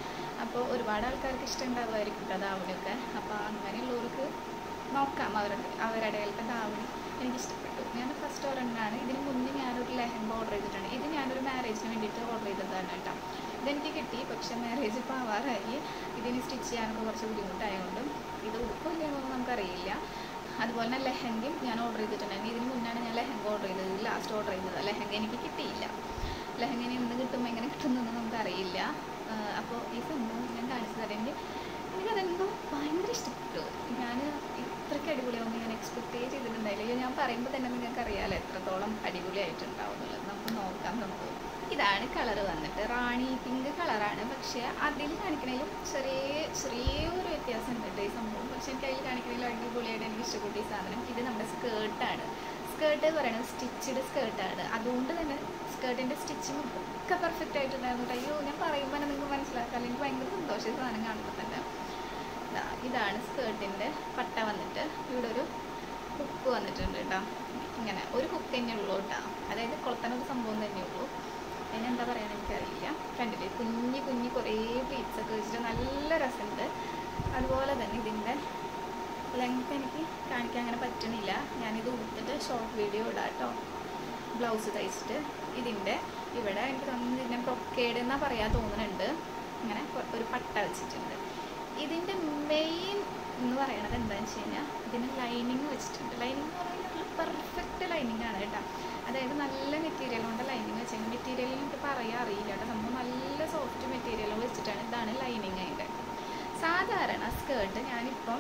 അപ്പോൾ ഒരുപാട് ആൾക്കാർക്ക് ഇഷ്ടമുണ്ടാവുമായിരിക്കും കേട്ടോ ധാവണിയൊക്കെ. അപ്പോൾ അങ്ങനെയുള്ളവർക്ക് നോക്കാം. അവരുടെ അവരുടെയിലത്തെ ധാവണി എനിക്കിഷ്ടപ്പെട്ടു. ഞാൻ ഫസ്റ്റ് ഒരെണ്ണമാണ്. ഇതിന് മുന്നേ ഞാനൊരു ലെഹങ്ക ഓർഡർ ചെയ്തിട്ടുണ്ട്. ഇത് ഞാനൊരു മാരേജിന് വേണ്ടിയിട്ട് ഓർഡർ ചെയ്തതാണ് കേട്ടോ. ഇതെനിക്ക് കിട്ടി, പക്ഷേ മാരേജ് ഇപ്പോൾ ആവാറായി. ഇതിന് സ്റ്റിച്ച് ചെയ്യാനൊക്കെ കുറച്ച് ബുദ്ധിമുട്ടായതുകൊണ്ടും ഇത് ഉടുപ്പില്ലെന്നൊന്നും നമുക്കറിയില്ല. അതുപോലെ തന്നെ ലെഹങ്കയും ഞാൻ ഓർഡർ ചെയ്തിട്ടുണ്ടായിരുന്നു. ഇതിന് മുന്നാണ് ഞാൻ ലെഹങ്ക ഓർഡർ ചെയ്തത്, ലാസ്റ്റ് ഓർഡർ ചെയ്തത്. ലെഹങ്ക എനിക്ക് കിട്ടിയില്ല. ലെഹങ്ക ഇന്ന് കിട്ടുമ്പോൾ എങ്ങനെ കിട്ടുമെന്നൊന്നും നമുക്കറിയില്ല. അപ്പോൾ ഈ സംഭവം ഞാൻ കാണിച്ചു തരാം. എനിക്ക് എനിക്കതെന്തോ ഭയങ്കര ഇഷ്ടപ്പെട്ടു. ഞാൻ ഇത്രയ്ക്ക് അടിപൊളിയാവുമെന്ന് ഞാൻ എക്സ്പെക്റ്റേ ചെയ്തിട്ടുണ്ടായില്ല. ഞാൻ പറയുമ്പോൾ തന്നെ നിങ്ങൾക്ക് അറിയാമല്ലോ എത്രത്തോളം അടിപൊളിയായിട്ടുണ്ടാവും എന്നുള്ളത്. നമുക്ക് നോക്കാം സംഭവം. ഇതാണ് കളർ വന്നിട്ട് റാണി പിങ്ക് കളറാണ്. പക്ഷേ അതിൽ കാണിക്കണേലും ചെറിയ ചെറിയൊരു വ്യത്യാസം ഉണ്ട് കേട്ടോ ഈ സംഭവം. പക്ഷെ എനിക്ക് അതിൽ കാണിക്കണേലും അടിപൊളിയായിട്ട് എനിക്ക് ഇഷ്ടപ്പെട്ട ഈ സാധനം. ഇത് നമ്മുടെ സ്കേർട്ടാണ്. സ്കേർട്ട് പറയുന്നത് സ്റ്റിച്ചഡ് സ്കേർട്ടാണ്. അതുകൊണ്ട് തന്നെ സ്കേർട്ടിൻ്റെ സ്റ്റിച്ചിങ് ഒക്കെ പെർഫെക്റ്റ് ആയിട്ടുണ്ടായിരുന്നു. അയ്യോ ഞാൻ പറയുമ്പോൾ തന്നെ നിങ്ങൾക്ക് മനസ്സിലാക്കാം. എനിക്ക് ഭയങ്കര സന്തോഷം ഈ സാധനം കാണുമ്പോൾ തന്നെ. ഇതാണ് സ്കേർട്ടിൻ്റെ പട്ട വന്നിട്ട്. ഇവിടെ ഒരു ഹുക്ക് വന്നിട്ടുണ്ട് കേട്ടോ. ഇങ്ങനെ ഒരു ഹുക്ക് തന്നെ ഉള്ളൂ കേട്ടോ. അതായത് കൊളുത്താനൊരു സംഭവം തന്നെയുള്ളൂ. അതിനെന്താ പറയുക എനിക്കറിയില്ല. കണ്ടില്ലേ കുഞ്ഞി കുഞ്ഞി കുറേ പ്ലീറ്റ്സ് ഒക്കെ വെച്ചിട്ട് നല്ല രസമുണ്ട്. അതുപോലെ തന്നെ ഇതിൻ്റെ ലെങ്ത് എനിക്ക് കാണിക്കാൻ അങ്ങനെ പറ്റണില്ല. ഞാനിത് ഉടുത്തിട്ട് ഷോർട്ട് വീഡിയോ ഇടാം കേട്ടോ. ബ്ലൗസ് തയ്ച്ചിട്ട് ഇതിൻ്റെ ഇവിടെ എനിക്ക് തോന്നുന്നു ഇതിനെ ബ്രൊക്കേഡ് എന്നാ പറയാൻ തോന്നുന്നുണ്ട്. ഇങ്ങനെ ഒരു പട്ട വെച്ചിട്ടുണ്ട്. ഇതിൻ്റെ മെയിൻ എന്ന് പറയണത് എന്താണെന്ന് വെച്ച് കഴിഞ്ഞാൽ ഇതിന് ലൈനിങ് വെച്ചിട്ടുണ്ട്. ലൈനിങ് എന്ന് പറയുന്നത് പെർഫെക്റ്റ് ലൈനിങ് ആണ് കേട്ടോ. അതായത് നല്ല മെറ്റീരിയൽ കൊണ്ട് ലൈനിങ് വെച്ചാൽ മെറ്റീരിയൽ എനിക്ക് പറയാൻ അറിയില്ല കേട്ടോ. സംഭവം നല്ല സോഫ്റ്റ് മെറ്റീരിയൽ വെച്ചിട്ടാണ്. ഇതാണ് ലൈനിങ് അതിൻ്റെ. സാധാരണ സ്കേർട്ട് ഞാനിപ്പം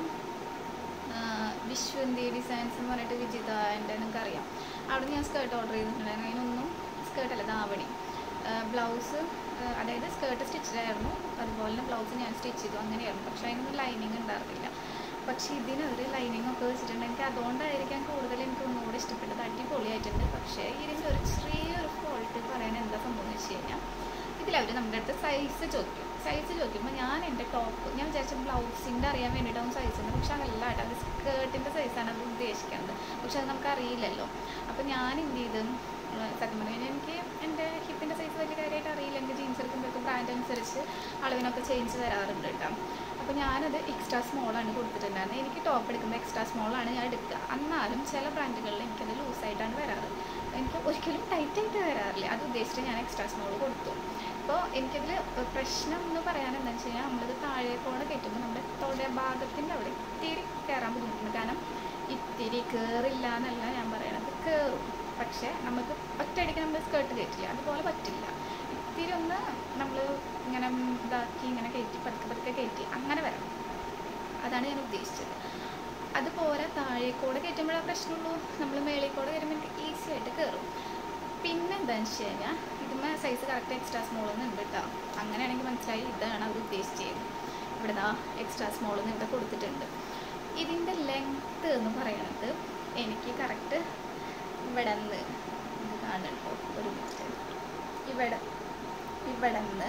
വിശ്വന്തി ഡിസൈൻസ് എന്ന് പറഞ്ഞിട്ട് വിജിത എൻ്റെ നിങ്ങൾക്കറിയാം. അവിടെ ഞാൻ സ്കേർട്ട് ഓർഡർ ചെയ്തിട്ടുണ്ടായിരുന്നു. അതിനൊന്നും സ്കേർട്ടല്ല ധാവണി. ബ്ലൗസ് അതായത് സ്കേർട്ട് സ്റ്റിച്ചിലായിരുന്നു. അതുപോലെ തന്നെ ബ്ലൗസ് ഞാൻ സ്റ്റിച്ച് ചെയ്തു അങ്ങനെയായിരുന്നു. പക്ഷേ അതിനൊന്നും ലൈനിങ് ഉണ്ടായിരുന്നില്ല. പക്ഷേ ഇതിനൊരു ലൈനിങ് ഒക്കെ വെച്ചിട്ടുണ്ട്. എനിക്ക് അതുകൊണ്ടായിരിക്കാം കൂടുതൽ എനിക്ക് ഒന്നുകൂടെ ഇഷ്ടപ്പെട്ടത്. അടിപൊളിയായിട്ടുണ്ട്. പക്ഷേ ഇതിൻ്റെ ഒരു ചെറിയൊരു ഫോൾട്ട് പറയാൻ എന്താ സംഭവം എന്ന് വെച്ച് കഴിഞ്ഞാൽ ഇതിലവർ നമ്മുടെ അടുത്ത് സൈസ് ചോദിക്കും. സൈസ് ചോദിക്കുമ്പോൾ ഞാൻ എൻ്റെ ടോപ്പ് ഞാൻ വിചാരിച്ച ബ്ലൗസിൻ്റെ അറിയാൻ വേണ്ടിയിട്ടാവും സൈസ് ഉണ്ട്. പക്ഷെ അതല്ല കേട്ടോ. അത് സ്കേർട്ടിൻ്റെ സൈസാണ് അത് ഉദ്ദേശിക്കുന്നത്. പക്ഷെ അത് നമുക്ക് അറിയില്ലല്ലോ. അപ്പോൾ ഞാൻ എന്ത് ചെയ്ത് സത്യം പറഞ്ഞാൽ എനിക്ക് എൻ്റെ ഹിപ്പിൻ്റെ സൈസ് വലിയ കാര്യമായിട്ട് അറിയില്ല. എൻ്റെ ജീൻസ് എടുക്കുമ്പോഴേക്കും ബ്രാൻഡ് അനുസരിച്ച് അളവിനൊക്കെ ചേഞ്ച് വരാറുണ്ട് കേട്ടോ. അപ്പോൾ ഞാനത് എക്സ്ട്രാ സ്മോളാണ് കൊടുത്തിട്ടുണ്ടായിരുന്നത്. എനിക്ക് ടോപ്പ് എടുക്കുമ്പോൾ എക്സ്ട്രാ സ്മോളാണ് ഞാൻ എടുക്കുക. എന്നാലും ചില ബ്രാൻഡുകളിൽ എനിക്കത് ലൂസായിട്ടാണ് വരാറ്. എനിക്ക് ഒരിക്കലും ടൈറ്റായിട്ട് വരാറില്ല. അത് ഉദ്ദേശിച്ചിട്ട് ഞാൻ എക്സ്ട്രാ സ്മോൾ കൊടുത്തു. അപ്പോൾ എനിക്കതിൽ പ്രശ്നം എന്ന് പറയാൻ എന്താണെന്ന് വെച്ച് കഴിഞ്ഞാൽ നമ്മളിത് താഴേക്കോടെ കയറ്റുമ്പോൾ നമ്മുടെ തൊട ഭാഗത്തിൻ്റെ അവിടെ ഇത്തിരി കയറാൻ ബുദ്ധിമുട്ടുണ്ട്. കാരണം ഇത്തിരി കയറില്ല എന്നല്ല ഞാൻ പറയണത്, കയറും. പക്ഷേ നമുക്ക് ഒറ്റയടിക്ക് നമ്മൾ സ്കേർട്ട് കയറ്റില്ല, അതുപോലെ പറ്റില്ല. ഇത്തിരി ഒന്ന് നമ്മൾ ഇങ്ങനെ ഇതാക്കി ഇങ്ങനെ കയറ്റി പതുക്കെ പതുക്കെ കയറ്റി അങ്ങനെ വരണം. അതാണ് ഞാൻ ഉദ്ദേശിച്ചത്. അതുപോലെ താഴേക്കോടെ കയറ്റുമ്പോഴാണ് പ്രശ്നമുള്ളൂ. നമ്മൾ മേളിൽ കൂടെ വരുമ്പോൾ എനിക്ക് ഈസി ആയിട്ട് കയറും. പിന്നെ എന്താണെന്ന് വെച്ച് കഴിഞ്ഞാൽ ഇതുമ്മ സൈസ് കറക്റ്റ് എക്സ്ട്രാ സ്മോളൊന്നും ഉണ്ട് കേട്ടോ. അങ്ങനെയാണെങ്കിൽ മനസ്സിലായി ഇതാണ് അവർ ഉദ്ദേശിച്ചത്. ഇവിടെ ദാ എക്സ്ട്രാ സ്മോളൊന്നും ഇവിടെ കൊടുത്തിട്ടുണ്ട്. ഇതിൻ്റെ ലെങ്ത്ത് എന്ന് പറയുന്നത് എനിക്ക് കറക്റ്റ് ഇവിടെ നിന്ന് ഇത് കാണുന്നുണ്ടോ ഒരു മിനിറ്റ്, ഇവിടെ ഇവിടെ നിന്ന്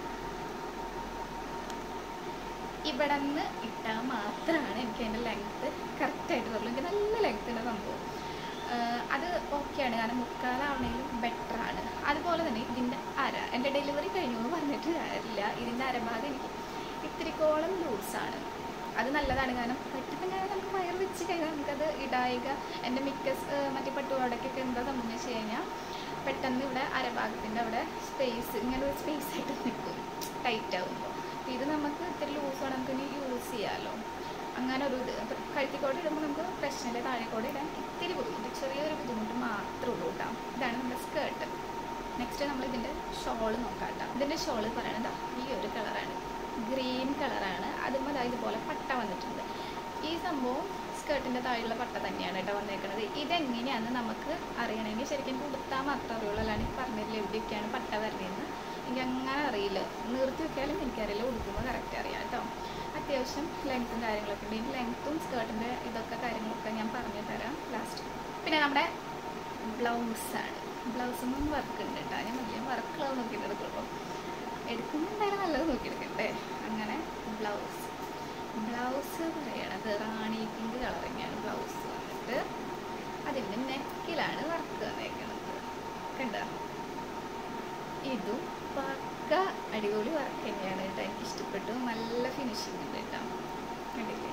ഇവിടെ നിന്ന് ഇട്ടാൽ മാത്രമാണ് എനിക്ക് അതിൻ്റെ ലെങ്ത്ത് കറക്റ്റായിട്ട് വരുള്ളൂ. എനിക്ക് നല്ല ലെങ്ത്തിൻ്റെ സംഭവം അത് ഓക്കെയാണ്. കാരണം മുക്കാലാവണേലും ബെറ്ററാണ്. അതുപോലെ തന്നെ ഇതിൻ്റെ അര എൻ്റെ ഡെലിവറി കഴിഞ്ഞു എന്ന് പറഞ്ഞിട്ട് കാര്യമില്ല. ഇതിൻ്റെ അരഭാഗം എനിക്ക് ഇത്തിരിക്കോളം ലൂസാണ്. അത് നല്ലതാണ്. കാരണം പറ്റുമ്പോൾ ഞാൻ നമുക്ക് വയർ വെച്ച് കഴിഞ്ഞാൽ നമുക്കത് ഇടായിക. എൻ്റെ മിക്ക മറ്റേ പട്ടുപാടക്കൊക്കെ എന്താ സംഭവം വെച്ച് കഴിഞ്ഞാൽ പെട്ടെന്ന് ഇവിടെ അരഭാഗത്തിൻ്റെ അവിടെ സ്പേസ് ഇങ്ങനെ ഒരു സ്പേസ് ആയിട്ട് നിൽക്കും ടൈറ്റ് ആകുമ്പോൾ. അപ്പോൾ ഇത് നമുക്ക് ഇത്തിരി ലൂസാണ്, നമുക്കിനി യൂസ് ചെയ്യാമല്ലോ. അങ്ങനെ ഒരു ഇത് അപ്പോൾ കഴുത്തിക്കോടെ ഇടുമ്പോൾ നമുക്ക് പ്രശ്നമില്ല. താഴെക്കോടെ ഇടാൻ ഇത്തിരി ബുദ്ധിമുട്ട്, ചെറിയൊരു ബുദ്ധിമുട്ട് മാത്രമേ ഉള്ളൂ കേട്ടോ. ഇതാണ് നമ്മുടെ സ്കേർട്ട്. നെക്സ്റ്റ് നമ്മൾ ഇതിൻ്റെ ഷോള് നോക്കാം കേട്ടോ. ഇതിൻ്റെ ഷോള് പറയണത് ഈ ഒരു കളറാണ്, ഗ്രീൻ കളറാണ്. അതുമ്പോൾ അതായത് ഇതുപോലെ പട്ട വന്നിട്ടുണ്ട്. ഈ സംഭവം സ്കേർട്ടിൻ്റെ താഴെയുള്ള പട്ട തന്നെയാണ് കേട്ടോ വന്നേക്കുന്നത്. ഇതെങ്ങനെയാണെന്ന് നമുക്ക് അറിയണമെങ്കിൽ ശരിക്കും കൊടുത്താൽ മാത്രമേ അറിയുള്ളൂ. അല്ലാണ്ട് പറഞ്ഞില്ല എവിടെയൊക്കെയാണ് പട്ട വരുന്നതെന്ന് എനിക്ക് അങ്ങനെ അറിയില്ല. നിർത്തി വെക്കാലും എനിക്കറിയില്ല, ഉടുക്കുമ്പോൾ കറക്റ്റ് അറിയാം കേട്ടോ. അത്യാവശ്യം ലെങ്ത്തും കാര്യങ്ങളൊക്കെ ഉണ്ട്. ഈ ലെങ്ത്തും സ്കേർട്ടിൻ്റെ ഇതൊക്കെ കാര്യങ്ങളൊക്കെ ഞാൻ പറഞ്ഞു തരാം ലാസ്റ്റ്. പിന്നെ നമ്മുടെ ബ്ലൗസാണ്. ബ്ലൗസൊന്നും വർക്ക് ഉണ്ട് കേട്ടോ. ഞാൻ വലിയ വർക്കുള്ളത് നോക്കിയിട്ട് എടുക്കുള്ളൂ. എടുക്കുമ്പോൾ എന്തായാലും നല്ലത് നോക്കിയെടുക്കട്ടെ. അങ്ങനെ ബ്ലൗസ് ബ്ലൗസ് പറയണത് റാണി പിങ്ക് കളർ തന്നെയാണ് ബ്ലൗസ് വന്നിട്ട്. അതിൻ്റെ നെക്കിലാണ് വർക്ക് വന്നേക്കുന്നത്. കണ്ടോ? ഇതും പക്ക പക്ക അടിപൊളി വർക്ക് തന്നെയാണ് കേട്ടോ. എനിക്ക് ഇഷ്ടപ്പെട്ടു. നല്ല ഫിനിഷിങ് ഉണ്ട് കേട്ടോ. കണ്ടില്ലേ,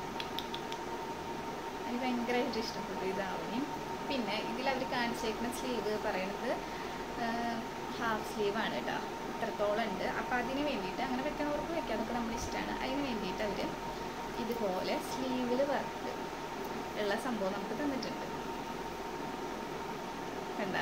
എനിക്ക് ഭയങ്കരമായിട്ട് ഇഷ്ടപ്പെട്ടു ഈ ധാവണി. പിന്നെ ഇതിൽ അവർ കാണിച്ചേക്കുന്ന സ്ലീവ് പറയണത് ഹാഫ് സ്ലീവാണ് കേട്ടോ. ഇത്രത്തോളം ഉണ്ട്. അപ്പം അതിന് വേണ്ടിയിട്ട് അങ്ങനെ വെക്കണവർക്ക് വെക്കാം, അതൊക്കെ നമ്മുടെ ഇഷ്ടമാണ്. അതിന് വേണ്ടിയിട്ട് അവർ ഇതുപോലെ സ്ലീവിൽ വർക്ക് ഉള്ള സംഭവം നമുക്ക് തന്നിട്ടുണ്ട്. എന്താ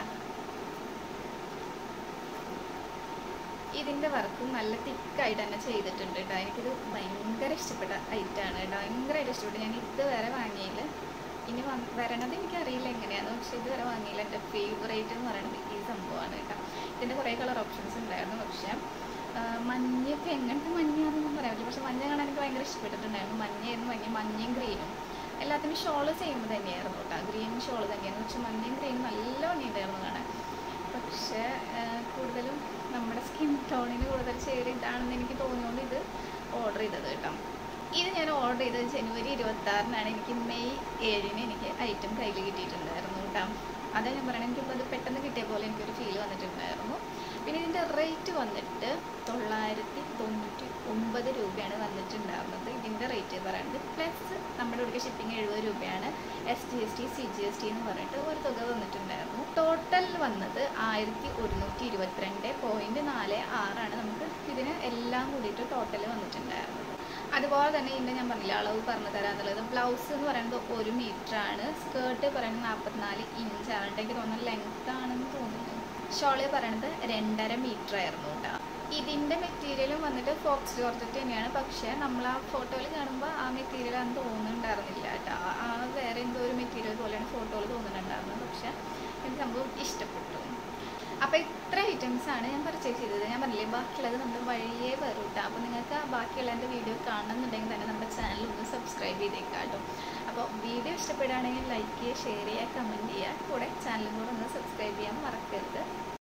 ഇതിൻ്റെ വർക്കും നല്ല തിക്കായിട്ട് തന്നെ ചെയ്തിട്ടുണ്ട് കേട്ടോ. എനിക്കിത് ഭയങ്കര ഇഷ്ടപ്പെട്ട ഐറ്റമാണ് കേട്ടോ. ഭയങ്കരമായിട്ട് ഇഷ്ടപ്പെട്ടു. ഞാൻ ഇതുവരെ വാങ്ങിയില്ല, ഇനി വരണത് എനിക്കറിയില്ല എങ്ങനെയാണ്, പക്ഷെ ഇതുവരെ വാങ്ങിയില്ല. എൻ്റെ ഫേവറേറ്റ് എന്ന് പറയുന്നത് ഈ സംഭവമാണ് കേട്ടോ. ഇതിൻ്റെ കുറേ കളർ ഓപ്ഷൻസ് ഉണ്ടായിരുന്നു, പക്ഷേ മഞ്ഞയൊക്കെ എങ്ങനത്തെ മഞ്ഞയാണെന്നൊന്നും പറയാൻ പറ്റില്ല. പക്ഷെ മഞ്ഞ കാണാൻ എനിക്ക് ഭയങ്കര ഇഷ്ടപ്പെട്ടിട്ടുണ്ടായിരുന്നു. മഞ്ഞയായിരുന്നു ഭംഗി. മഞ്ഞയും ഗ്രീനും എല്ലാത്തിനും ഷോള് ചെയ്യുമ്പോൾ തന്നെയായിരുന്നു കേട്ടോ. ഗ്രീനും ഷോള് തന്നെയായിരുന്നു, പക്ഷെ മഞ്ഞയും ഗ്രീനും നല്ല ഭംഗിയുണ്ടായിരുന്നു കാണാൻ. പക്ഷേ കൂടുതലും നമ്മുടെ സ്കിൻ ടോണിന് കൂടുതൽ ചേരിട്ടാണെന്ന് എനിക്ക് തോന്നിയോണ്ട് ഇത് ഓർഡർ ചെയ്തത് കേട്ടോ. ഇത് ഞാൻ ഓർഡർ ചെയ്തത് ജനുവരി ഇരുപത്തി ആറിനാണ്. എനിക്ക് മെയ് ഏഴിന് എനിക്ക് ഐറ്റം കയ്യിൽ കിട്ടിയിട്ടുണ്ടായിരുന്നു കേട്ടോ. അതാ ഞാൻ പറയണത്, എനിക്കിപ്പോൾ അത് പെട്ടെന്ന് കിട്ടിയ പോലെ എനിക്കൊരു ഫീൽ വന്നിട്ടുണ്ടായിരുന്നു. പിന്നെ ഇതിൻ്റെ റേറ്റ് വന്നിട്ട് തൊള്ളായിരത്തി തൊണ്ണൂറ്റി ഒമ്പത് രൂപയാണ് വന്നിട്ടുണ്ടായിരുന്നത്. ഇതിൻ്റെ റേറ്റ് പറയുന്നത് പ്ലസ് നമ്മുടെ ഇവിടേക്ക് ഷിപ്പിംഗ് എഴുപത് രൂപയാണ്. S T S T C G S T എന്ന് പറഞ്ഞിട്ട് ഒരു തുക വന്നിട്ടുണ്ടായിരുന്നു. ടോട്ടൽ വന്നത് ആയിരത്തി ഒരുന്നൂറ്റി ഇരുപത്തിരണ്ട് പോയിൻറ്റ് നാല് ആറാണ് നമുക്ക് ഇതിന് എല്ലാം കൂടിയിട്ട് ടോട്ടൽ വന്നിട്ടുണ്ടായിരുന്നത്. അതുപോലെ തന്നെ ഇതിൻ്റെ ഞാൻ പറഞ്ഞില്ല അളവ് പറഞ്ഞു തരാമെന്നുള്ളത്. ബ്ലൗസ് എന്ന് പറയുന്നത് ഒരു മീറ്ററാണ്. സ്കേർട്ട് പറയുന്നത് നാൽപ്പത്തിനാല് ഇഞ്ചാണ്. എനിക്ക് തോന്നുന്നത് ലെങ്ത് ആണെന്ന് തോന്നുന്നു. ഷോള് പറയണത് രണ്ടര മീറ്റർ ആയിരുന്നു കേട്ടോ. ഇതിൻ്റെ മെറ്റീരിയലും വന്നിട്ട് ഫോക്സ് ജോർജറ്റ് തന്നെയാണ്. പക്ഷേ നമ്മൾ ആ ഫോട്ടോയിൽ കാണുമ്പോൾ ആ മെറ്റീരിയൽ അന്ന് തോന്നുന്നുണ്ടായിരുന്നില്ല കേട്ടോ. ആ വേറെ എന്തോ ഒരു മെറ്റീരിയൽ പോലെയാണ് ഫോട്ടോയിൽ തോന്നുന്നുണ്ടായിരുന്നത്. പക്ഷേ എനിക്ക് സംഭവം ഇഷ്ടപ്പെട്ടു. അപ്പോൾ ഇത്ര ഐറ്റംസാണ് ഞാൻ പർച്ചേസ് ചെയ്തത്. ഞാൻ പറഞ്ഞില്ലേ ബാക്കിയുള്ളത് നമ്മുടെ വഴിയേ വരും കേട്ടോ. അപ്പോൾ നിങ്ങൾക്ക് ബാക്കിയുള്ള എൻ്റെ വീഡിയോ കാണണമെന്നുണ്ടെങ്കിൽ തന്നെ നമ്മുടെ ചാനൽ ഒന്ന് സബ്സ്ക്രൈബ് ചെയ്തേക്കാം കേട്ടോ. അപ്പോൾ വീഡിയോ ഇഷ്ടപ്പെടുകയാണെങ്കിൽ ലൈക്ക് ചെയ്യുക, ഷെയർ ചെയ്യുക, കമൻറ്റ് ചെയ്യുക. കൂടെ ചാനലും കൂടെ ഒന്ന് സബ്സ്ക്രൈബ് ചെയ്യാൻ മറക്കരുത്.